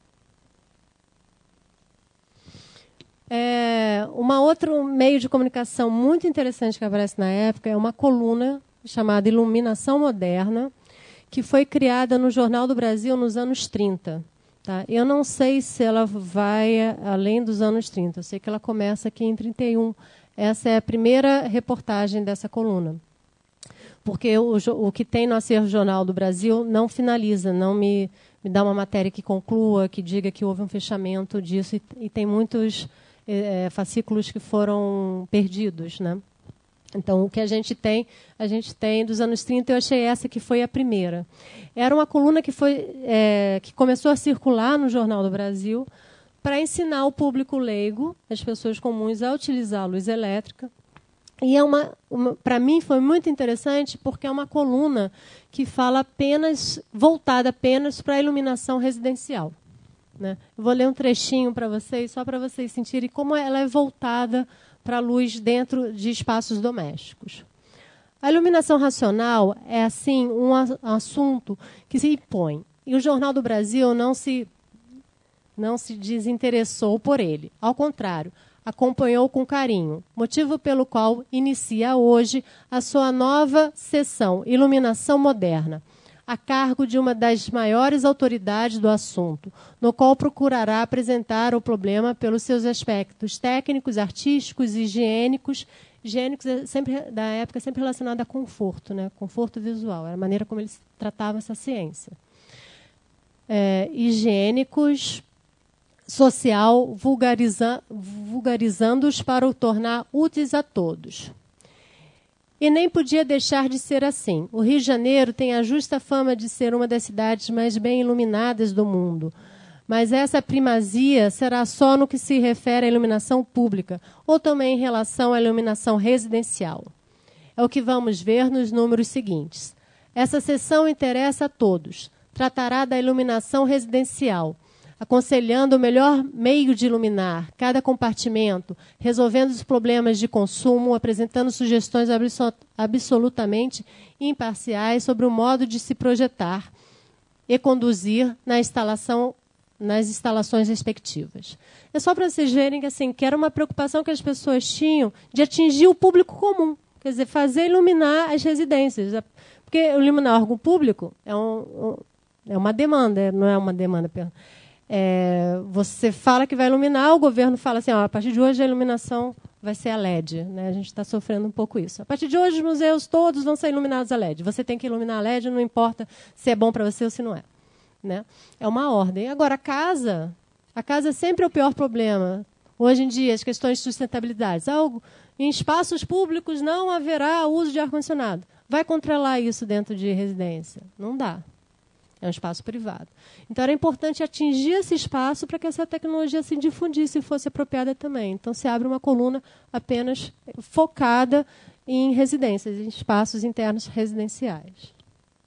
É, uma outro meio de comunicação muito interessante que aparece na época é uma coluna chamada Iluminação Moderna, que foi criada no Jornal do Brasil nos anos trinta. Tá? Eu não sei se ela vai além dos anos trinta, eu sei que ela começa aqui em trinta e um. Essa é a primeira reportagem dessa coluna. Porque o, o que tem no acervo Jornal do Brasil não finaliza, não me, me dá uma matéria que conclua, que diga que houve um fechamento disso, e, e tem muitos é, fascículos que foram perdidos, né? Então, o que a gente tem, a gente tem dos anos trinta, eu achei essa que foi a primeira. Era uma coluna que, foi, é, que começou a circular no Jornal do Brasil para ensinar o público leigo, as pessoas comuns, a utilizar a luz elétrica. E é uma, uma para mim foi muito interessante porque é uma coluna que fala apenas, voltada apenas para a iluminação residencial. Né? Eu vou ler um trechinho para vocês, só para vocês sentirem como ela é voltada para a luz dentro de espaços domésticos. A iluminação racional é, assim, um assunto que se impõe. E o Jornal do Brasil não se, não se desinteressou por ele. Ao contrário, acompanhou com carinho, motivo pelo qual inicia hoje a sua nova seção, Iluminação Moderna, a cargo de uma das maiores autoridades do assunto, no qual procurará apresentar o problema pelos seus aspectos técnicos, artísticos e higiênicos. Higiênicos é sempre, da época sempre relacionado a conforto, né? Conforto visual, era a maneira como eles tratavam essa ciência. É, higiênicos, social, vulgariza, vulgarizando-os para o tornar úteis a todos. E nem podia deixar de ser assim. O Rio de Janeiro tem a justa fama de ser uma das cidades mais bem iluminadas do mundo. Mas essa primazia será só no que se refere à iluminação pública, ou também em relação à iluminação residencial. É o que vamos ver nos números seguintes. Essa seção interessa a todos. Tratará da iluminação residencial, aconselhando o melhor meio de iluminar cada compartimento, resolvendo os problemas de consumo, apresentando sugestões absolutamente imparciais sobre o modo de se projetar e conduzir na instalação, nas instalações respectivas. É só para vocês verem que, assim, que era uma preocupação que as pessoas tinham de atingir o público comum, quer dizer, fazer iluminar as residências. Porque iluminar órgão público é, um, um, é uma demanda, não é uma demanda... É, você fala que vai iluminar, o governo fala assim, ó, a partir de hoje a iluminação vai ser a L E D. Né? A gente está sofrendo um pouco isso. A partir de hoje os museus todos vão ser iluminados a L E D. Você tem que iluminar a L E D, não importa se é bom para você ou se não é. Né? É uma ordem. Agora, a casa, a casa sempre é o pior problema. Hoje em dia, as questões de sustentabilidade. Algo, em espaços públicos não haverá uso de ar-condicionado. Vai controlar isso dentro de residência? Não dá. É um espaço privado. Então, era importante atingir esse espaço para que essa tecnologia se difundisse e fosse apropriada também. Então, se abre uma coluna apenas focada em residências, em espaços internos residenciais.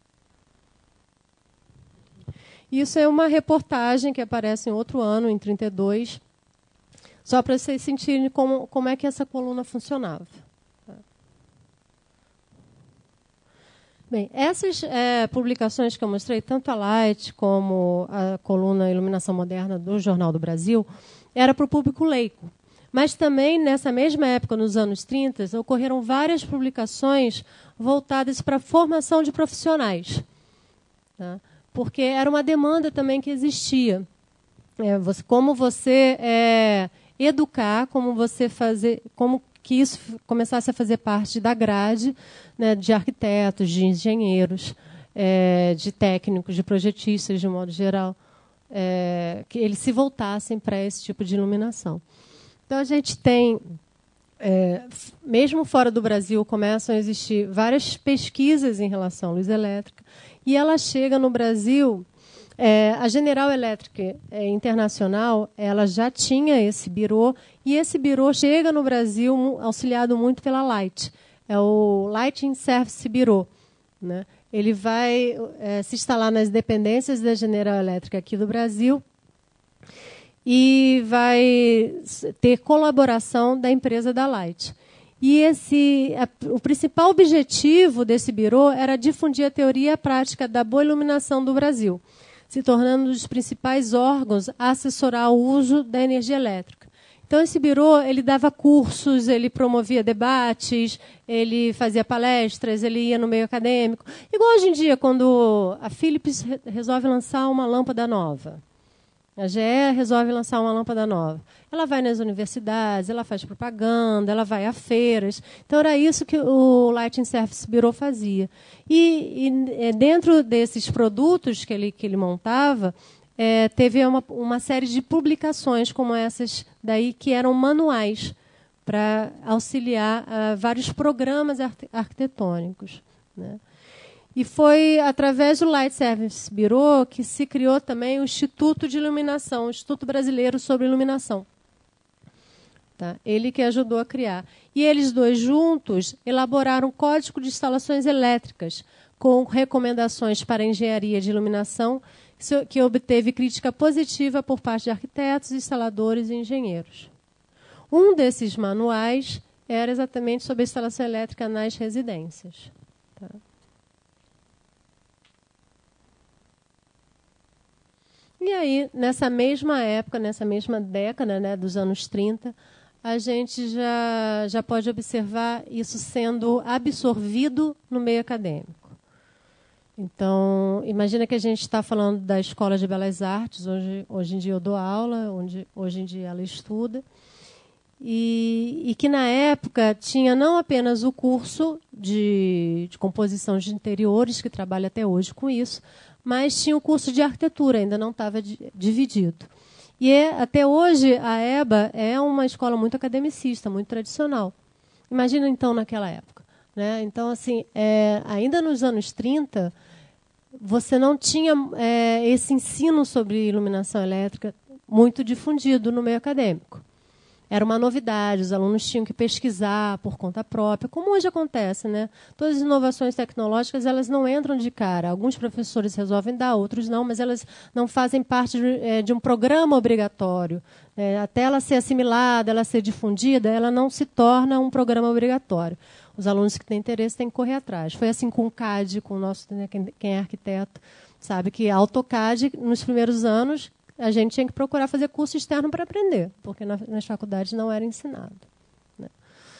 Isso é uma reportagem que aparece em outro ano, em trinta e dois, só para vocês sentirem como, como é que essa coluna funcionava. Bem, essas é, publicações que eu mostrei, tanto a Light como a coluna Iluminação Moderna do Jornal do Brasil, era para o público leigo. Mas também, nessa mesma época, nos anos trinta, ocorreram várias publicações voltadas para a formação de profissionais, tá? Porque era uma demanda também que existia. É, você, como você é, educar, como você fazer, como que isso começasse a fazer parte da grade, né, de arquitetos, de engenheiros, é, de técnicos, de projetistas, de modo geral, é, que eles se voltassem para esse tipo de iluminação. Então, a gente tem, é, mesmo fora do Brasil, começam a existir várias pesquisas em relação à luz elétrica, e ela chega no Brasil. É, a General Electric é, Internacional, ela já tinha esse birô, e esse birô chega no Brasil auxiliado muito pela Light. É o Lighting Service Bureau, né? Ele vai é, se instalar nas dependências da General Electric aqui do Brasil e vai ter colaboração da empresa da Light. E esse, a, o principal objetivo desse birô era difundir a teoria e a prática da boa iluminação do Brasil, se tornando um dos principais órgãos a assessorar o uso da energia elétrica. Então, esse birô ele dava cursos, ele promovia debates, ele fazia palestras, ele ia no meio acadêmico. Igual hoje em dia, quando a Philips re- resolve lançar uma lâmpada nova. A G E resolve lançar uma lâmpada nova. Ela vai nas universidades, ela faz propaganda, ela vai a feiras. Então, era isso que o Lighting Service Bureau fazia. E, e dentro desses produtos que ele, que ele montava, é, teve uma, uma série de publicações como essas daí, que eram manuais para auxiliar a vários programas arqu- arquitetônicos, né? E foi através do Light Service Bureau que se criou também o Instituto de Iluminação, o Instituto Brasileiro sobre Iluminação. Tá? Ele que ajudou a criar. E eles dois juntos elaboraram um código de instalações elétricas com recomendações para a engenharia de iluminação que obteve crítica positiva por parte de arquitetos, instaladores e engenheiros. Um desses manuais era exatamente sobre a instalação elétrica nas residências. Tá? E aí, nessa mesma época, nessa mesma década, né, dos anos trinta, a gente já, já pode observar isso sendo absorvido no meio acadêmico. Então, imagina que a gente está falando da Escola de Belas Artes, onde hoje em dia eu dou aula, onde hoje em dia ela estuda, e, e que na época tinha não apenas o curso de, de composição de interiores, que trabalha até hoje com isso, mas tinha o curso de arquitetura, ainda não estava dividido. E é, até hoje a EBA é uma escola muito academicista, muito tradicional. Imagina então naquela época, né? Então, assim, é, ainda nos anos trinta, você não tinha é, esse ensino sobre iluminação elétrica muito difundido no meio acadêmico. Era uma novidade, os alunos tinham que pesquisar por conta própria, como hoje acontece, né? Todas as inovações tecnológicas, elas não entram de cara. Alguns professores resolvem dar, outros não, mas elas não fazem parte de, é, de um programa obrigatório. É, até ela ser assimilada, ela ser difundida, ela não se torna um programa obrigatório. Os alunos que têm interesse têm que correr atrás. Foi assim com o C A D, com o nosso, né, quem, quem é arquiteto, sabe que AutoCAD, nos primeiros anos, a gente tinha que procurar fazer curso externo para aprender, porque na, nas faculdades não era ensinado, né?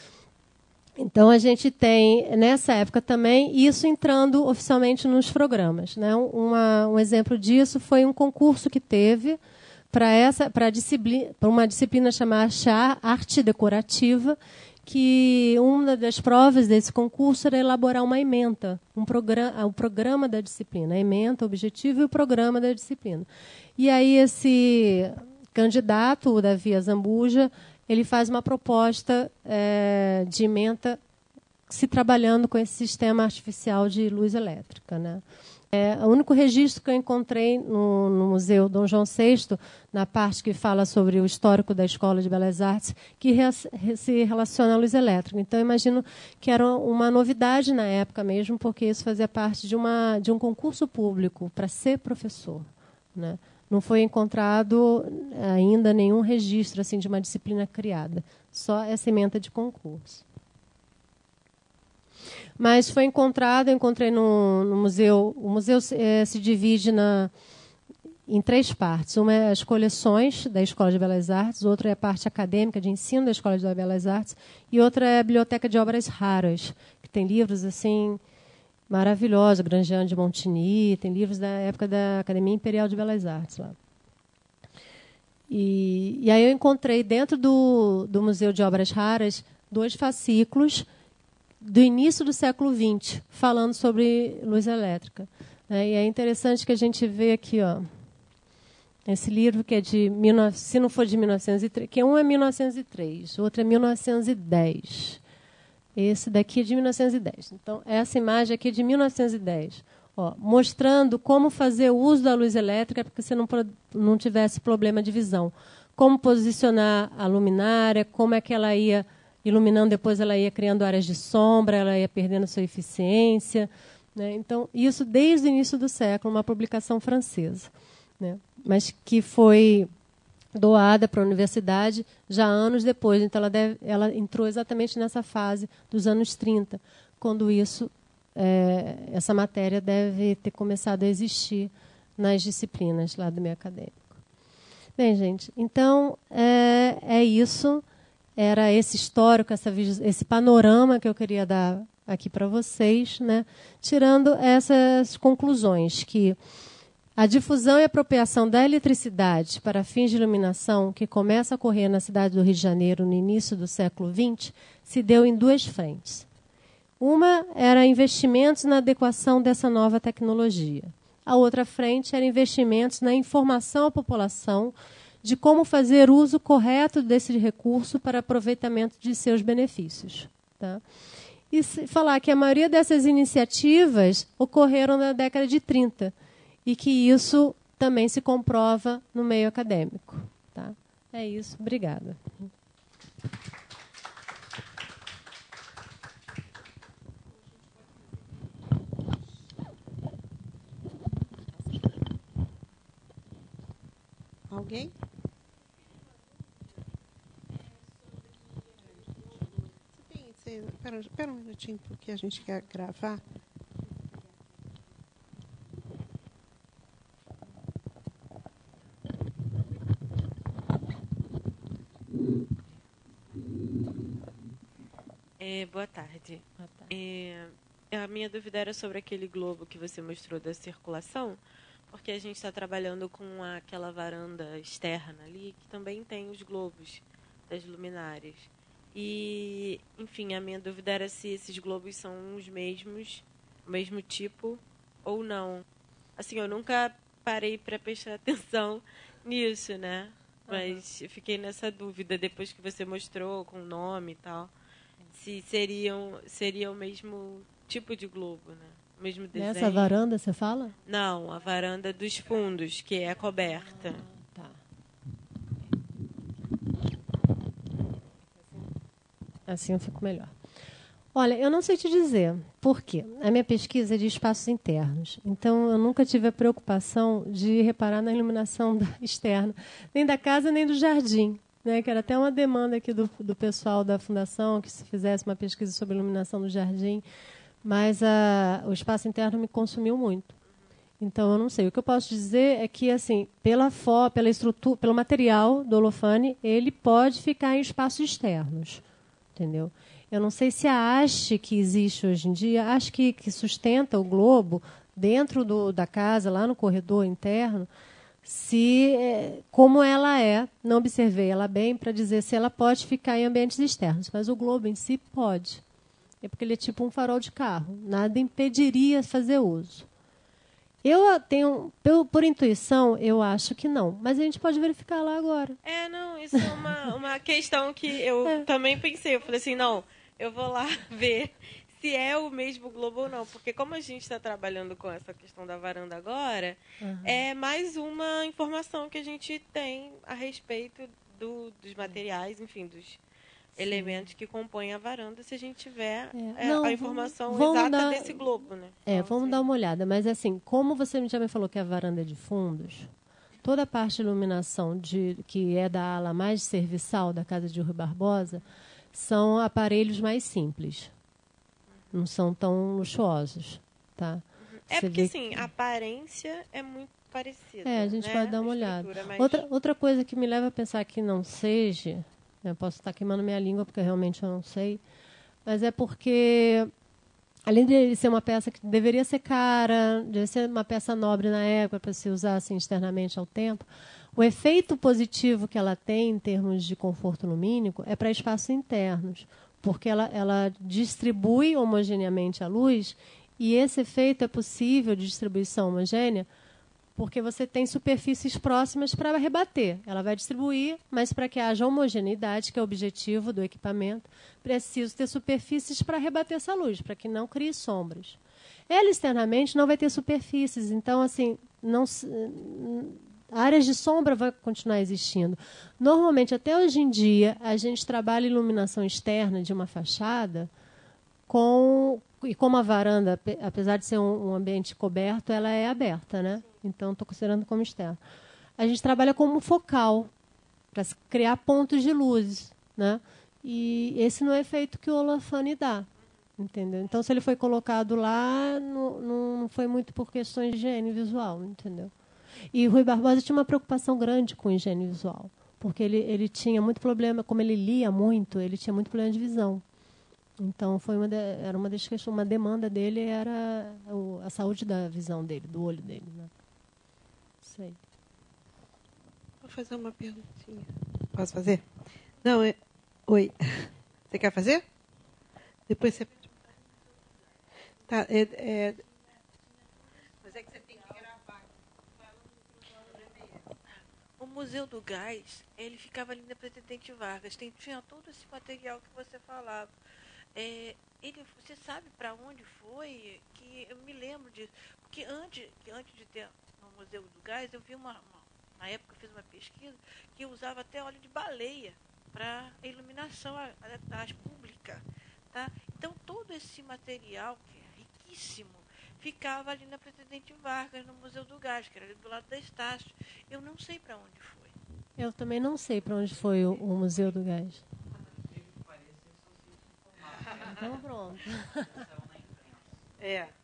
Então, a gente tem, nessa época também, isso entrando oficialmente nos programas, né? Uma, um exemplo disso foi um concurso que teve para essa, para disciplina, para uma disciplina chamada Arte Decorativa, que uma das provas desse concurso era elaborar uma ementa, um programa, o programa da disciplina, a ementa, o objetivo e o programa da disciplina. E aí esse candidato, o Davi Azambuja, ele faz uma proposta é, de ementa se trabalhando com esse sistema artificial de luz elétrica, né? É, o único registro que eu encontrei no, no Museu Dom João sexto, na parte que fala sobre o histórico da Escola de Belas Artes, que re, se relaciona à luz elétrica. Então, eu imagino que era uma novidade na época mesmo, porque isso fazia parte de, uma, de um concurso público para ser professor, né? Não foi encontrado ainda nenhum registro assim, de uma disciplina criada, só essa ementa de concurso. Mas foi encontrado, eu encontrei no, no museu. O museu é, se divide na, em três partes. Uma é as coleções da Escola de Belas Artes, outra é a parte acadêmica de ensino da Escola de Belas Artes e outra é a biblioteca de obras raras, que tem livros assim maravilhosos, Grandjean de Montigny, tem livros da época da Academia Imperial de Belas Artes lá. E, e aí eu encontrei dentro do, do Museu de Obras Raras dois fascículos do início do século vinte, falando sobre luz elétrica. Né? E é interessante que a gente vê aqui, ó, esse livro que é de, se não for de mil novecentos e três, que um é mil novecentos e três, o outro é mil novecentos e dez. Esse daqui é de mil novecentos e dez. Então, essa imagem aqui é de mil novecentos e dez, ó, mostrando como fazer o uso da luz elétrica para que você não, não tivesse problema de visão. Como posicionar a luminária, como é que ela ia iluminando, depois ela ia criando áreas de sombra, ela ia perdendo sua eficiência. Né? Então, isso desde o início do século, uma publicação francesa, né? Mas que foi doada para a universidade já anos depois. Então, ela, deve, ela entrou exatamente nessa fase dos anos trinta, quando isso, é, essa matéria deve ter começado a existir nas disciplinas lá do meio acadêmico. Bem, gente, então, é, é isso. Era esse histórico, essa, esse panorama que eu queria dar aqui para vocês, né? Tirando essas conclusões, que a difusão e apropriação da eletricidade para fins de iluminação, que começa a ocorrer na cidade do Rio de Janeiro no início do século vinte, se deu em duas frentes. Uma era investimentos na adequação dessa nova tecnologia. A outra frente era investimentos na informação à população de como fazer uso correto desse recurso para aproveitamento de seus benefícios. Tá? E falar que a maioria dessas iniciativas ocorreram na década de trinta, e que isso também se comprova no meio acadêmico. Tá? É isso. Obrigada. Alguém? Espera, espera um minutinho, porque a gente quer gravar. É, boa tarde. Boa tarde. É, a minha dúvida era sobre aquele globo que você mostrou da circulação, porque a gente está trabalhando com aquela varanda externa ali, que também tem os globos das luminárias. E, enfim, a minha dúvida era se esses globos são os mesmos, o mesmo tipo ou não. Assim, eu nunca parei para prestar atenção nisso, né? Mas uhum. eu fiquei nessa dúvida depois que você mostrou com o nome e tal. Se seriam, seria o mesmo tipo de globo, né? O mesmo desenho. Nessa varanda, você fala? Não, a varanda dos fundos, que é coberta. Ah, tá. Assim eu fico melhor. Olha, eu não sei te dizer por quê. A minha pesquisa é de espaços internos. Então, eu nunca tive a preocupação de reparar na iluminação da, externa, nem da casa, nem do jardim. Né, que era até uma demanda aqui do, do pessoal da Fundação, que se fizesse uma pesquisa sobre iluminação do jardim, mas a, o espaço interno me consumiu muito. Então, eu não sei. O que eu posso dizer é que, assim, pela fo, pela estrutura, pelo material do holofane, ele pode ficar em espaços externos. Entendeu? Eu não sei se a haste que existe hoje em dia, a haste que, que sustenta o globo dentro do, da casa, lá no corredor interno, se como ela é, não observei ela bem para dizer se ela pode ficar em ambientes externos, mas o globo em si pode. É porque ele é tipo um farol de carro, nada impediria fazer uso. Eu tenho, por, por intuição, eu acho que não, mas a gente pode verificar lá agora. É, não, isso é uma, uma questão que eu é. também pensei. Eu falei assim, não, eu vou lá ver se é o mesmo globo ou não, porque como a gente está trabalhando com essa questão da varanda agora, uhum. é mais uma informação que a gente tem a respeito do, dos materiais, enfim, dos Sim. elementos que compõem a varanda, se a gente tiver é. É, não, a informação exata dar, desse globo, né? É, então, vamos assim. dar uma olhada, mas assim, como você já me falou que a varanda é de fundos, toda a parte de iluminação de, que é da ala mais serviçal da casa de Rui Barbosa, são aparelhos mais simples. não são tão luxuosos, tá? É Você porque, vê assim, a aparência é muito parecida. É, a gente né? pode dar A uma olhada. estrutura, mas- Outra, outra coisa que me leva a pensar que não seja, eu posso estar queimando minha língua porque realmente eu não sei, mas é porque, além de ele ser uma peça que deveria ser cara, deve ser uma peça nobre na época para se usar assim, externamente ao tempo, o efeito positivo que ela tem em termos de conforto lumínico é para espaços internos, porque ela, ela distribui homogeneamente a luz e esse efeito é possível de distribuição homogênea porque você tem superfícies próximas para rebater. Ela vai distribuir, mas para que haja homogeneidade, que é o objetivo do equipamento, preciso ter superfícies para rebater essa luz, para que não crie sombras. Ela externamente não vai ter superfícies, então assim, não se, áreas de sombra vão continuar existindo. Normalmente, até hoje em dia, a gente trabalha iluminação externa de uma fachada com e como a varanda, apesar de ser um, um ambiente coberto, ela é aberta, né? Então, estou considerando como externo. A gente trabalha como focal, para criar pontos de luz, né? E esse não é o efeito que o Olafane dá, entendeu? Então, se ele foi colocado lá, não, não foi muito por questões de higiene visual, entendeu? E o Rui Barbosa tinha uma preocupação grande com higiene visual, porque ele, ele tinha muito problema, como ele lia muito, ele tinha muito problema de visão. Então, foi uma de, era uma das questões, uma demanda dele era o, a saúde da visão dele, do olho dele, né? Sei. Vou fazer uma perguntinha. Posso fazer? Não, é... Oi. Você quer fazer? Depois você... Tá, é, é... Mas é que você tem que gravar. O Museu do Gás, ele ficava ali na Presidente Vargas. Tem, tinha todo esse material que você falava. É, ele, você sabe para onde foi? Que eu me lembro disso. Porque antes, que antes de ter no Museu do Gás, eu vi uma, uma na época eu fiz uma pesquisa que usava até óleo de baleia para iluminação às públicas, tá? Então todo esse material que é riquíssimo ficava ali na Presidente Vargas, no Museu do Gás, que era ali do lado da Estácio. Eu não sei para onde foi. Eu também não sei para onde foi o, o Museu do Gás. Então pronto. É.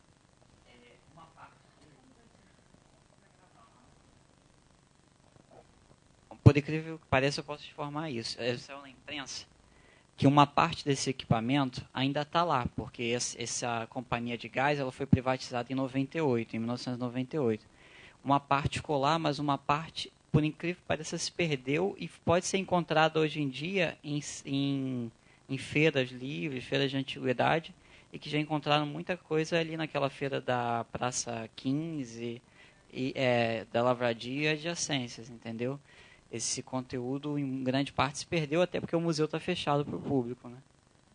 Por incrível que pareça, eu posso te informar isso. É, saiu na imprensa que uma parte desse equipamento ainda está lá, porque essa, essa companhia de gás ela foi privatizada em noventa e oito, em mil novecentos e noventa e oito. Uma parte ficou lá, mas uma parte, por incrível que pareça, se perdeu e pode ser encontrada hoje em dia em, em, em feiras livres, feiras de antiguidade, e que já encontraram muita coisa ali naquela feira da Praça quinze, e, é, da Lavradia e adjacências, entendeu? Esse conteúdo, em grande parte, se perdeu, até porque o museu está fechado para o público, né?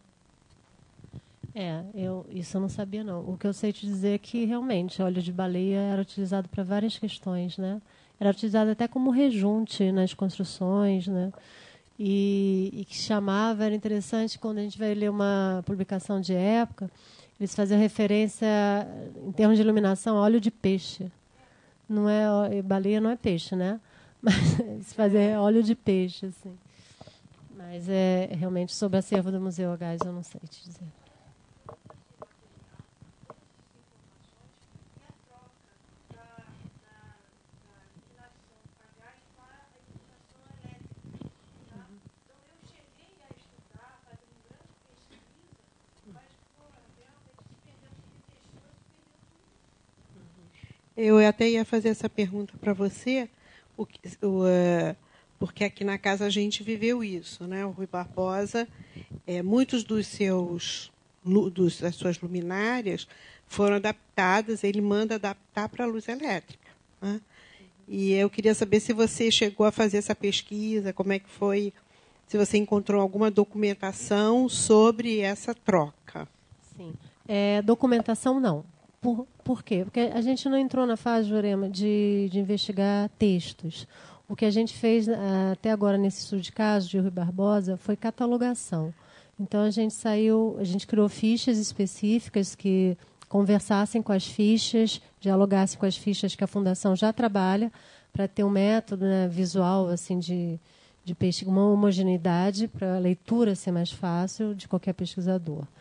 É, eu, isso eu não sabia, não. O que eu sei te dizer é que, realmente, óleo de baleia era utilizado para várias questões, né? Era utilizado até como rejunte nas construções, né? E, e que chamava, era interessante, quando a gente vai ler uma publicação de época, eles faziam referência, em termos de iluminação, a óleo de peixe. Não é, baleia não é peixe, né? Mas fazer óleo de peixe, assim. Mas é realmente sobre o acervo do Museu a Gás, eu não sei te dizer. Eu até ia fazer essa pergunta para você, o, o, uh, porque aqui na casa a gente viveu isso, né? O Rui Barbosa, é, muitos dos seus, dos, das suas luminárias foram adaptadas, ele manda adaptar para a luz elétrica, né? E eu queria saber se você chegou a fazer essa pesquisa, como é que foi, se você encontrou alguma documentação sobre essa troca. Sim, é, documentação não. Por, por quê? Porque a gente não entrou na fase, Jurema, de, de investigar textos. O que a gente fez até agora nesse estudo de caso de Rui Barbosa foi catalogação. Então a gente saiu, a gente criou fichas específicas que conversassem com as fichas, dialogassem com as fichas que a Fundação já trabalha, para ter um método, né, visual assim, de, de pesquisa, uma homogeneidade para a leitura ser mais fácil de qualquer pesquisador.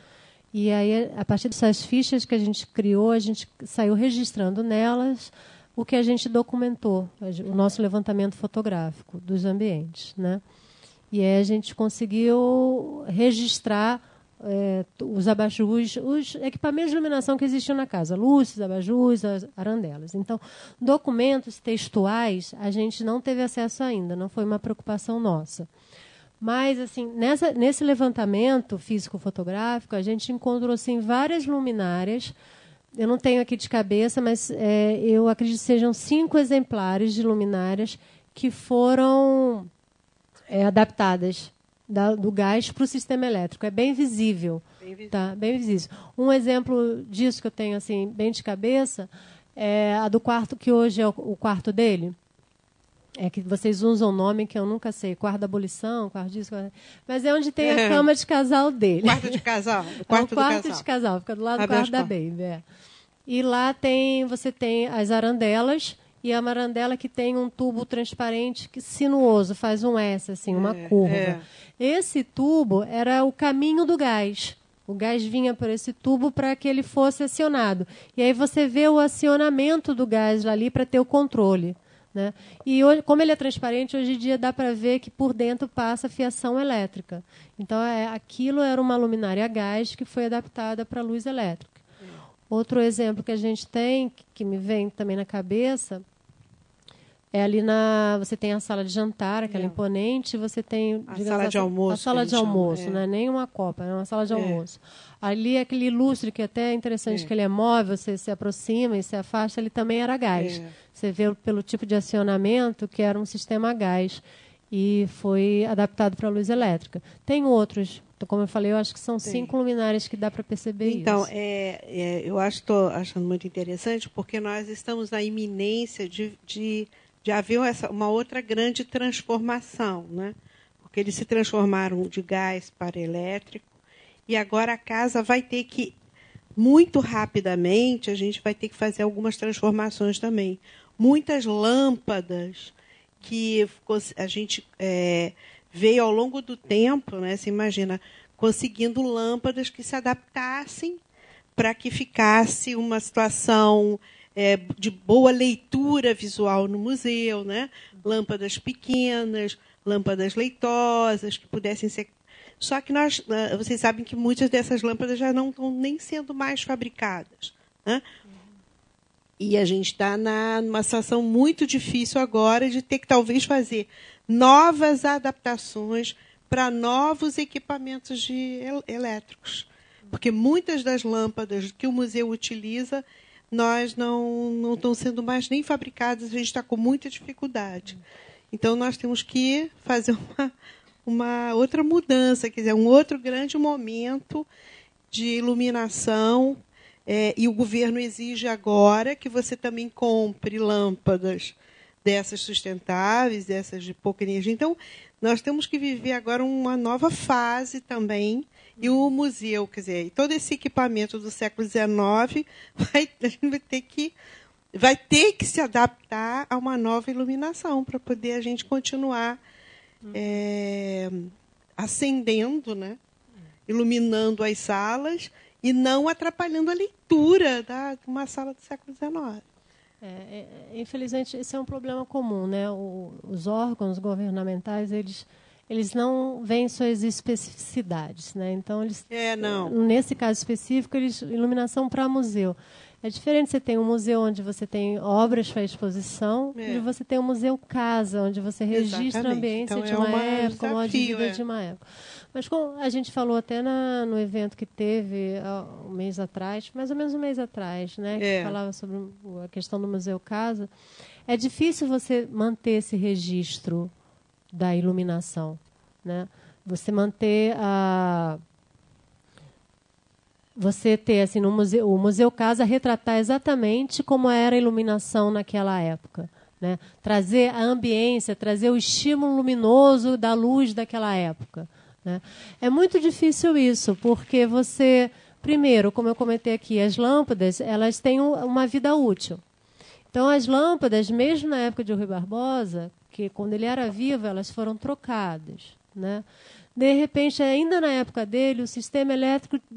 E aí, a partir dessas fichas que a gente criou, a gente saiu registrando nelas o que a gente documentou, o nosso levantamento fotográfico dos ambientes, né? E aí a gente conseguiu registrar é, os abajus, os equipamentos de iluminação que existiam na casa, luzes, abajus, as arandelas. Então, documentos textuais a gente não teve acesso ainda, não foi uma preocupação nossa. Mas, assim, nessa, nesse levantamento físico-fotográfico, a gente encontrou assim, várias luminárias. Eu não tenho aqui de cabeça, mas é, eu acredito que sejam cinco exemplares de luminárias que foram é, adaptadas da, do gás para o sistema elétrico. É bem visível. Bem visível. Tá? Bem visível. Um exemplo disso que eu tenho assim, bem de cabeça é a do quarto, que hoje é o, o quarto dele. É que vocês usam o nome que eu nunca sei. Quarto da abolição, quarto disso. Quarto... Mas é onde tem a cama de casal dele. Quarto de casal. O quarto, é o quarto do casal. de casal. Fica do lado do quarto da Baby. É. E lá tem, você tem as arandelas. E a arandela que tem um tubo transparente que sinuoso, faz um S, assim, uma é, curva. É. Esse tubo era o caminho do gás. O gás vinha por esse tubo para que ele fosse acionado. E aí você vê o acionamento do gás ali para ter o controle. Né? E hoje, como ele é transparente, hoje em dia dá para ver que por dentro passa fiação elétrica. Então, é, aquilo era uma luminária a gás que foi adaptada para a luz elétrica. Hum. Outro exemplo que a gente tem, que me vem também na cabeça, é ali na... Você tem a sala de jantar, aquela é. imponente, você tem... A sala de almoço. A sala de almoço, chama, não é nem uma copa, é uma sala de é. almoço. Ali, aquele lustre, que até é interessante é. que ele é móvel, você se aproxima e se afasta, ele também era gás. É. Você vê pelo tipo de acionamento que era um sistema a gás e foi adaptado para a luz elétrica. Tem outros, como eu falei, eu acho que são Tem. cinco luminárias que dá para perceber então, isso. Então, é, é, eu acho, estou achando muito interessante, porque nós estamos na iminência de, de, de haver essa, uma outra grande transformação, né? Porque eles se transformaram de gás para elétrico, e agora a casa vai ter que, muito rapidamente, a gente vai ter que fazer algumas transformações também. Muitas lâmpadas que a gente é, veio ao longo do tempo, né? Você imagina, conseguindo lâmpadas que se adaptassem para que ficasse uma situação é, de boa leitura visual no museu, né? Lâmpadas pequenas, lâmpadas leitosas, que pudessem ser... Só que nós, vocês sabem que muitas dessas lâmpadas já não estão nem sendo mais fabricadas, né? E a gente está numa situação muito difícil agora de ter que talvez fazer novas adaptações para novos equipamentos de elétricos. Porque muitas das lâmpadas que o museu utiliza, nós não, não estão sendo mais nem fabricadas, a gente está com muita dificuldade. Então, nós temos que fazer uma, uma outra mudança, quer dizer, um outro grande momento de iluminação. É, e o governo exige agora que você também compre lâmpadas dessas sustentáveis, dessas de pouca energia. Então, nós temos que viver agora uma nova fase também. E o museu, quer dizer, todo esse equipamento do século dezenove vai, a gente vai ter que, vai ter que se adaptar a uma nova iluminação para poder a gente continuar é, acendendo, né? Iluminando as salas e não atrapalhando a leitura da, de uma sala do século dezenove. É, é, infelizmente, esse é um problema comum, né? O, os órgãos governamentais, eles, eles não veem suas especificidades, né? Então, eles, é, não. nesse caso específico, eles iluminação para museu. É diferente, você tem um museu onde você tem obras para exposição, é. e você tem um museu casa, onde você registra Exatamente. a ambiência então, de uma, é uma época, desafio, uma vida é. de uma época. Mas como a gente falou até na, no evento que teve uh, um mês atrás, mais ou menos um mês atrás, né, é. que falava sobre a questão do museu casa, é difícil você manter esse registro da iluminação, né? Você manter a... Você ter, assim, no museu, o Museu Casa retratar exatamente como era a iluminação naquela época, né? Trazer a ambiência, trazer o estímulo luminoso da luz daquela época, né? É muito difícil isso, porque você, primeiro, como eu comentei aqui, as lâmpadas, elas têm uma vida útil. Então, as lâmpadas, mesmo na época de Rui Barbosa, que quando ele era vivo, elas foram trocadas, né? De repente, ainda na época dele, o sistema elétrico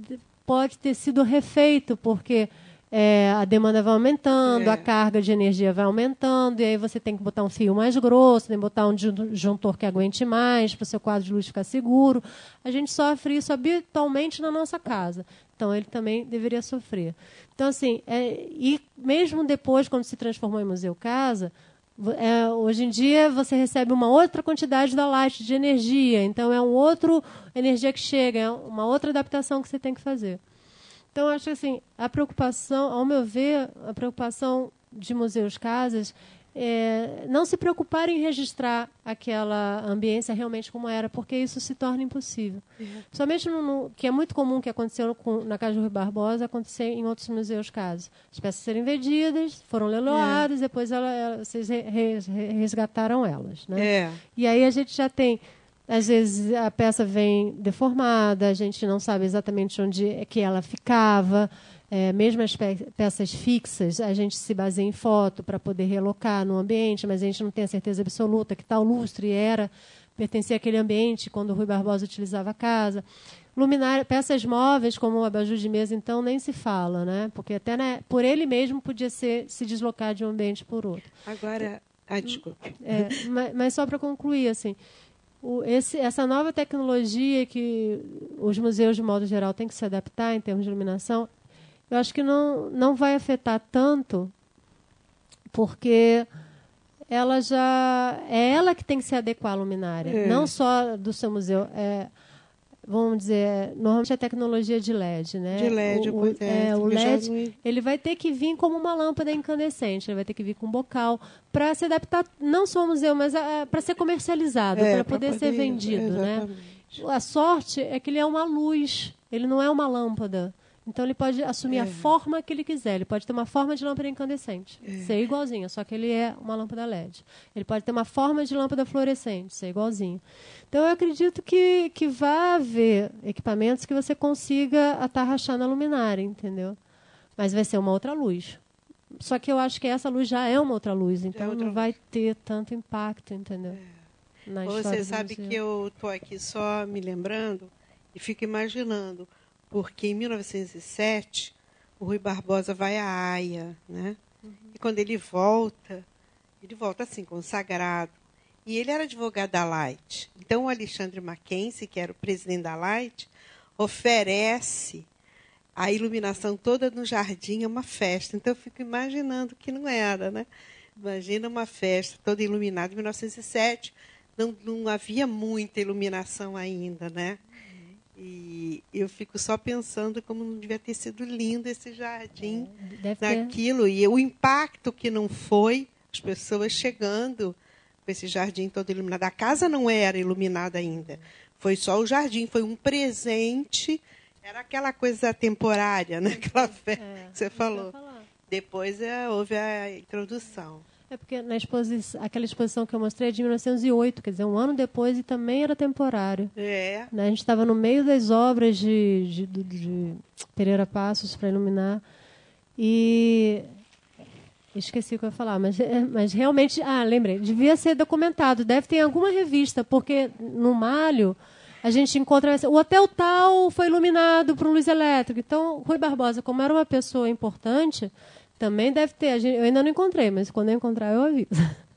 pode ter sido refeito, porque é, a demanda vai aumentando, É. a carga de energia vai aumentando, e aí você tem que botar um fio mais grosso, tem que botar um disjuntor que aguente mais, para o seu quadro de luz ficar seguro. A gente sofre isso habitualmente na nossa casa. Então, ele também deveria sofrer. Então, assim, é, e mesmo depois, quando se transformou em Museu Casa, é, hoje em dia você recebe uma outra quantidade da Light de energia. Então, é um outro energia que chega, é uma outra adaptação que você tem que fazer. Então, acho que assim, a preocupação, ao meu ver, a preocupação de Museus Casas é não se preocupar em registrar aquela ambiência realmente como era, porque isso se torna impossível. Uhum. Somente no, no, que é muito comum que aconteceu com, na casa do Rui Barbosa, acontecer em outros Museus Casas. As peças serem vendidas, foram leiloadas, é. depois ela, ela, vocês re, re, resgataram elas. Né? É. E aí a gente já tem... Às vezes a peça vem deformada, a gente não sabe exatamente onde é que ela ficava. É, mesmo as pe peças fixas, a gente se baseia em foto para poder relocar no ambiente, mas a gente não tem a certeza absoluta que tal lustre era, pertencia àquele ambiente quando o Rui Barbosa utilizava a casa. Luminária, peças móveis, como o abajur de mesa, então, nem se fala, né? Porque até né, por ele mesmo podia ser, se deslocar de um ambiente por outro. Agora, ah, desculpe. É, mas, mas só para concluir, assim... O, esse, essa nova tecnologia que os museus, de modo geral, têm que se adaptar em termos de iluminação, eu acho que não, não vai afetar tanto, porque ela já é ela que tem que se adequar à luminária, é. não só do seu museu. É, vamos dizer, normalmente é tecnologia de L E D, né? De L E D, o, pois é. é o L E D, ele vai ter que vir como uma lâmpada incandescente, ele vai ter que vir com um bocal para se adaptar não só ao museu, mas para ser comercializado, é, para poder, poder ser vendido, né? A sorte é que ele é uma luz, ele não é uma lâmpada. Então ele pode assumir é. a forma que ele quiser. Ele pode ter uma forma de lâmpada incandescente, é. ser igualzinho, só que ele é uma lâmpada L E D. Ele pode ter uma forma de lâmpada fluorescente, ser igualzinho. Então eu acredito que, que vai haver equipamentos que você consiga atarrachar na luminária, entendeu? Mas vai ser uma outra luz. Só que eu acho que essa luz já é uma outra luz, então outra não vai luz. ter tanto impacto, entendeu? É. Na você sabe que eu estou aqui só me lembrando e fico imaginando. Porque em mil novecentos e sete, o Rui Barbosa vai à Haia, né? Uhum. E quando ele volta, ele volta assim, consagrado. E ele era advogado da Light. Então, o Alexandre Mackenzie, que era o presidente da Light, oferece a iluminação toda no jardim, é uma festa. Então, eu fico imaginando que não era, né? Imagina uma festa toda iluminada. Em mil novecentos e sete, não, não havia muita iluminação ainda, né? E eu fico só pensando como não devia ter sido lindo esse jardim é, naquilo. Ter. E o impacto que não foi, as pessoas chegando com esse jardim todo iluminado. A casa não era iluminada ainda. Foi só o jardim, foi um presente. Era aquela coisa temporária, né? Aquela festa é, que você falou. Depois é, houve a introdução. É porque na exposição, aquela exposição que eu mostrei é de mil novecentos e oito, quer dizer, um ano depois, e também era temporário. É. Né? A gente estava no meio das obras de, de, de, de Pereira Passos para iluminar. E esqueci o que eu ia falar, mas, mas realmente... Ah, lembrei, devia ser documentado, deve ter em alguma revista, porque no Malho a gente encontra... O hotel tal foi iluminado por luz elétrica. Então, Rui Barbosa, como era uma pessoa importante... Também deve ter. Eu ainda não encontrei, mas quando eu encontrar, eu aviso.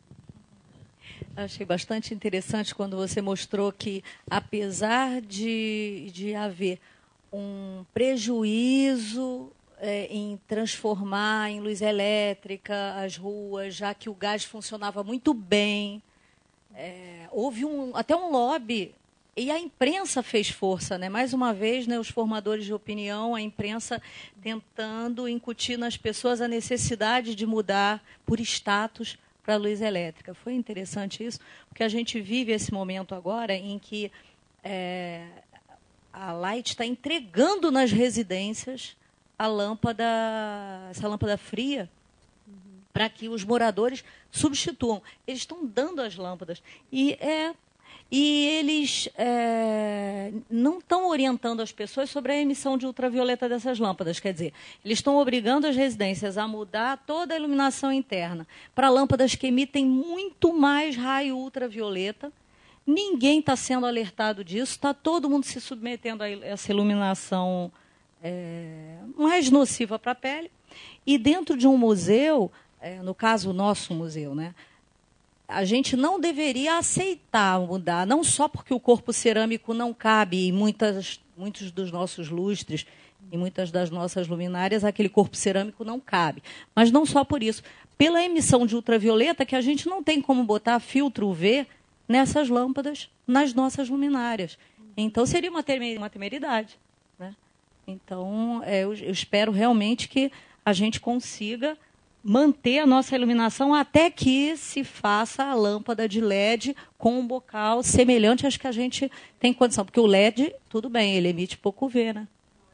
Achei bastante interessante quando você mostrou que, apesar de, de haver um prejuízo é, em transformar em luz elétrica as ruas, já que o gás funcionava muito bem, é, houve um, até um lobby. E a imprensa fez força, né? Mais uma vez, né, os formadores de opinião, a imprensa tentando incutir nas pessoas a necessidade de mudar por status para a luz elétrica. Foi interessante isso, porque a gente vive esse momento agora em que é, a Light está entregando nas residências a lâmpada, essa lâmpada fria, uhum. para que os moradores substituam. Eles estão dando as lâmpadas. E é... E eles é, não estão orientando as pessoas sobre a emissão de ultravioleta dessas lâmpadas. Quer dizer, eles estão obrigando as residências a mudar toda a iluminação interna para lâmpadas que emitem muito mais raio ultravioleta. Ninguém está sendo alertado disso, está todo mundo se submetendo a essa iluminação é, mais nociva para a pele. E dentro de um museu, é, no caso o nosso museu, né, a gente não deveria aceitar mudar, não só porque o corpo cerâmico não cabe em muitas, muitos dos nossos lustres, em muitas das nossas luminárias, aquele corpo cerâmico não cabe. Mas não só por isso. Pela emissão de ultravioleta, que a gente não tem como botar filtro U V nessas lâmpadas, nas nossas luminárias. Então, seria uma, temer, uma temeridade. Né? Então, é, eu, eu espero realmente que a gente consiga manter a nossa iluminação até que se faça a lâmpada de L E D com um bocal semelhante às que a gente tem condição. Porque o L E D, tudo bem, ele emite pouco U V, né?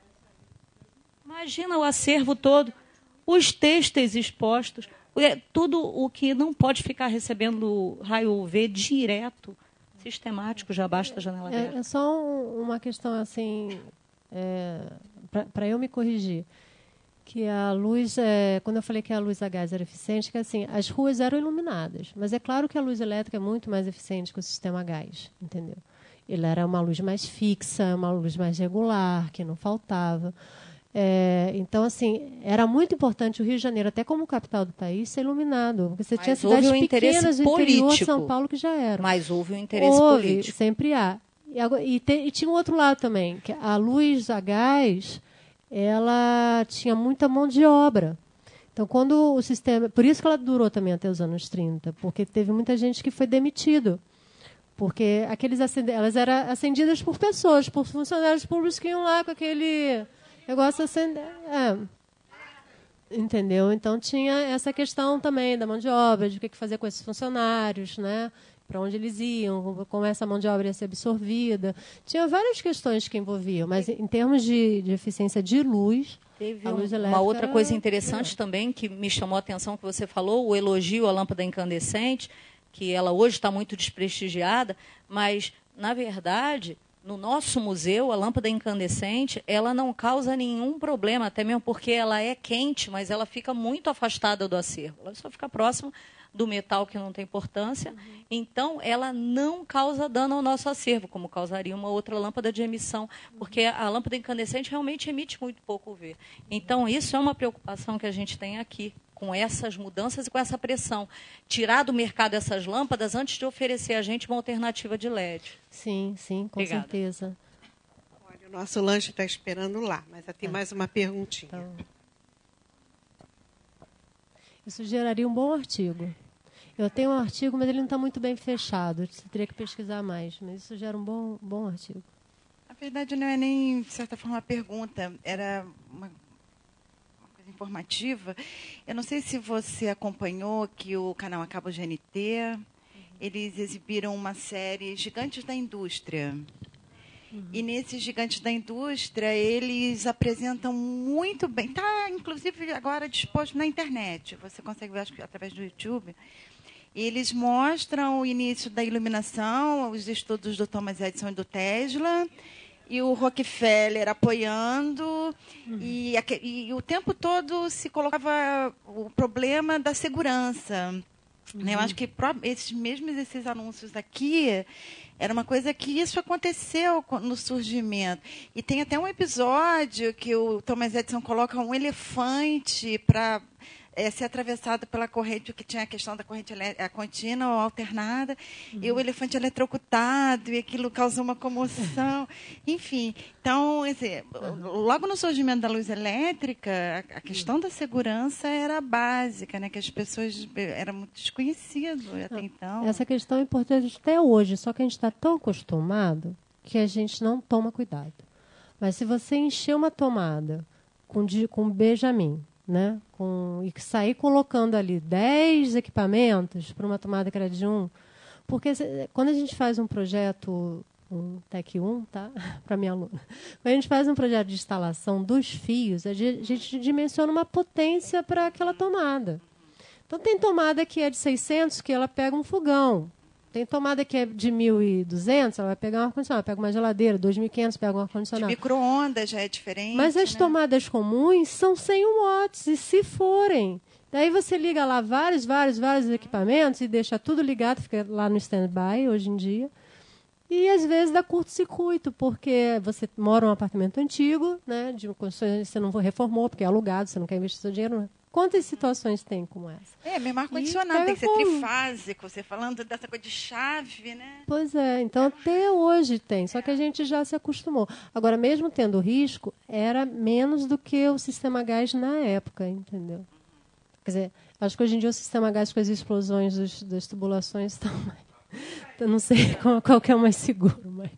Imagina o acervo todo, os têxteis expostos, tudo o que não pode ficar recebendo raio U V direto, sistemático, já basta a janela aberta. É, é só um, uma questão assim, é, para eu me corrigir, que a luz, é, quando eu falei que a luz a gás era eficiente, que assim, as ruas eram iluminadas, mas é claro que a luz elétrica é muito mais eficiente que o sistema a gás, entendeu? Ele era uma luz mais fixa, uma luz mais regular, que não faltava. É, então, assim, era muito importante o Rio de Janeiro, até como capital do país, ser iluminado. Porque você Mas tinha cidades um pequenas do interior político. São Paulo que já eram. Mas houve um interesse houve, político. Sempre há. E, agora, e, te, e tinha um outro lado também, que a luz a gás, ela tinha muita mão de obra. Então, quando o sistema... Por isso que ela durou também até os anos trinta, porque teve muita gente que foi demitido. Porque aqueles acend... elas eram acendidas por pessoas, por funcionários públicos que iam lá com aquele... negócio acender. É. Entendeu? Então tinha essa questão também da mão de obra, de o que fazer com esses funcionários, né? Para onde eles iam, como essa mão de obra ia ser absorvida. Tinha várias questões que envolviam, mas em termos de, de eficiência de luz, Teve a luz um, elétrica uma outra era... coisa interessante também, que me chamou a atenção, que você falou, o elogio à lâmpada incandescente, que ela hoje está muito desprestigiada, mas, na verdade... No nosso museu, a lâmpada incandescente, ela não causa nenhum problema, até mesmo porque ela é quente, mas ela fica muito afastada do acervo. Ela só fica próxima do metal, que não tem importância. Uhum. Então, ela não causa dano ao nosso acervo, como causaria uma outra lâmpada de emissão, porque a lâmpada incandescente realmente emite muito pouco U V. Então, isso é uma preocupação que a gente tem aqui, com essas mudanças e com essa pressão. Tirar do mercado essas lâmpadas antes de oferecer a gente uma alternativa de L E D. Sim, sim, com Obrigada. certeza. Olha, o nosso lanche está esperando lá, mas tem ah. mais uma perguntinha. Então, isso geraria um bom artigo. Eu tenho um artigo, mas ele não está muito bem fechado. Você teria que pesquisar mais, mas isso gera um bom, bom artigo. Na verdade, não é nem, de certa forma, uma pergunta. Era uma informativa. Eu não sei se você acompanhou que o canal Acaba G N T, uhum. eles exibiram uma série Gigantes da Indústria. Uhum. E nesses Gigantes da Indústria, eles apresentam muito bem. Está, inclusive, agora disposto na internet. Você consegue ver, acho que através do YouTube. Eles mostram o início da iluminação, os estudos do Thomas Edison e do Tesla, e o Rockefeller apoiando, uhum. e, e o tempo todo se colocava o problema da segurança. Uhum. Eu acho que esses mesmos esses anúncios aqui, era uma coisa que isso aconteceu no surgimento. E tem até um episódio que o Thomas Edison coloca um elefante para... É, ser atravessado pela corrente, que tinha a questão da corrente a contínua ou alternada, uhum. e o elefante eletrocutado, e aquilo causou uma comoção. Enfim, então, assim, uhum. logo no surgimento da luz elétrica, a, a questão uhum. da segurança era básica, né, que as pessoas eram muito desconhecidas até então. Essa questão é importante até hoje, só que a gente está tão acostumado que a gente não toma cuidado. Mas se você encher uma tomada com, com Benjamin, né? Com, e sair colocando ali dez equipamentos para uma tomada que era de um. Porque se, quando a gente faz um projeto, um Tec um, tá? Para minha aluna. Quando a gente faz um projeto de instalação dos fios, a gente, a gente dimensiona uma potência para aquela tomada. Então, tem tomada que é de seiscentos, que ela pega um fogão. Tem tomada que é de mil e duzentos, ela vai pegar um ar-condicionado, pega uma geladeira, dois mil e quinhentos, pega um ar-condicionado. De micro-ondas já é diferente. Mas as né? tomadas comuns são cem watts, e se forem. Daí você liga lá vários, vários, vários equipamentos e deixa tudo ligado, fica lá no stand-by hoje em dia. E, às vezes, dá curto-circuito, porque você mora num apartamento antigo, né, de condições você não reformou, porque é alugado, você não quer investir seu dinheiro. Né? Quantas situações tem como essa? É, mesmo ar-condicionado, tem que ser fogo. trifásico, você falando dessa coisa de chave, né? Pois é, então até hoje tem, só que a gente já se acostumou. Agora, mesmo tendo risco, era menos do que o sistema gás na época, entendeu? Quer dizer, acho que hoje em dia o sistema gás com as explosões dos, das tubulações estão mais... Eu não sei qual, qual que é o mais seguro, mas...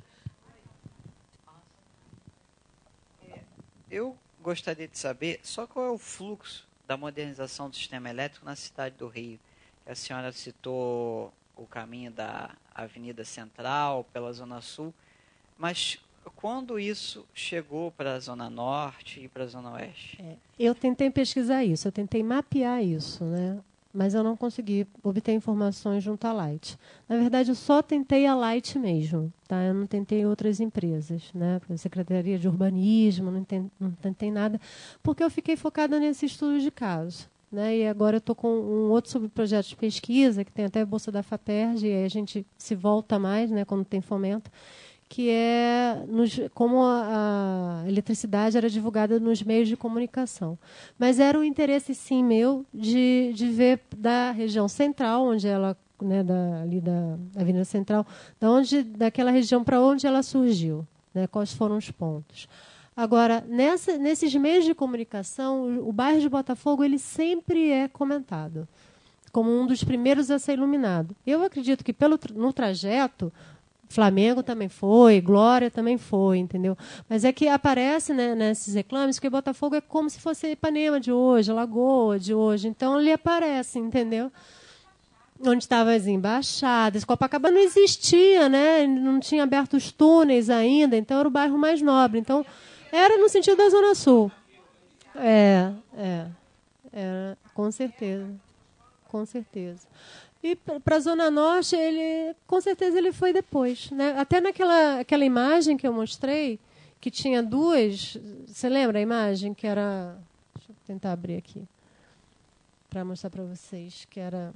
Eu gostaria de saber só qual é o fluxo da modernização do sistema elétrico na cidade do Rio. A senhora citou o caminho da Avenida Central pela Zona Sul, mas quando isso chegou para a Zona Norte e para a Zona Oeste? É, eu tentei pesquisar isso, eu tentei mapear isso, né? Mas eu não consegui obter informações junto à Light. Na verdade, eu só tentei a Light mesmo, tá? Eu não tentei outras empresas, né? A Secretaria de Urbanismo, não, tem, não tentei nada, porque eu fiquei focada nesse estudo de caso. Né? E agora eu estou com um outro subprojeto de pesquisa, que tem até a Bolsa da FAPERJ, e aí a gente se volta mais, né, quando tem fomento, que é nos, como a, a eletricidade era divulgada nos meios de comunicação. Mas era um interesse, sim, meu, de, de ver da região central, onde ela, né, da, ali da Avenida Central, da onde, daquela região para onde ela surgiu, né, quais foram os pontos. Agora, nessa, nesses meios de comunicação, o, o bairro de Botafogo ele sempre é comentado como um dos primeiros a ser iluminado. Eu acredito que pelo, no trajeto, Flamengo também foi, Glória também foi, entendeu? Mas é que aparece, né, nesses reclames que Botafogo é como se fosse Ipanema de hoje, Lagoa de hoje. Então, ele aparece, entendeu? Onde estavam as embaixadas. Copacabana não existia, né? Não tinha aberto os túneis ainda, então era o bairro mais nobre. Então, era no sentido da Zona Sul. É, é. Era, com certeza. Com certeza. E para a Zona Norte, ele, com certeza, ele foi depois. Né? Até naquela aquela imagem que eu mostrei, que tinha duas... Você lembra a imagem? Que era... Deixa eu tentar abrir aqui, para mostrar para vocês, que era...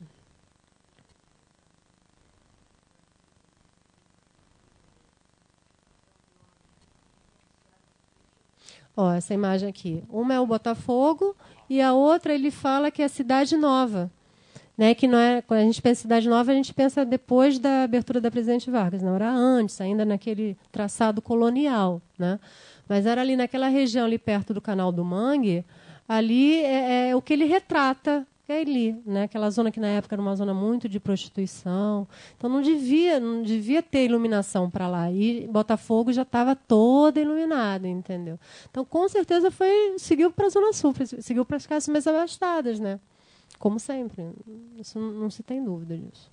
Ó, essa imagem aqui. Uma é o Botafogo e a outra ele fala que é a Cidade Nova. Né, que não é, quando a gente pensa em Cidade Nova, a gente pensa depois da abertura da Presidente Vargas. Não, era antes, ainda naquele traçado colonial. Né? Mas era ali naquela região, ali perto do Canal do Mangue, ali é, é o que ele retrata, é ali, né? Aquela zona que na época era uma zona muito de prostituição. Então não devia, não devia ter iluminação para lá. E Botafogo já estava toda iluminada, entendeu? Então, com certeza, foi, seguiu para a Zona Sul, seguiu para as classes mais abastadas, né? Como sempre. Isso não, não se tem dúvida disso.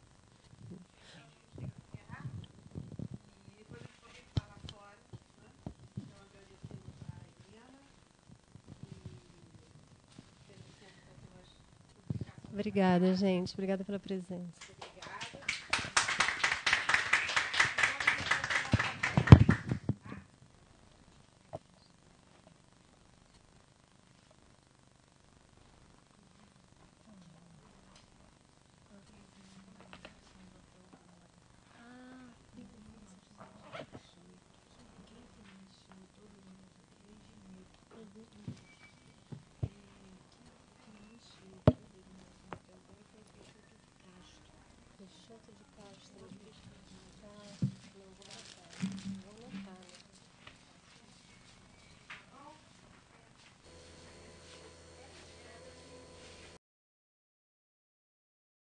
Obrigada, gente. Obrigada pela presença.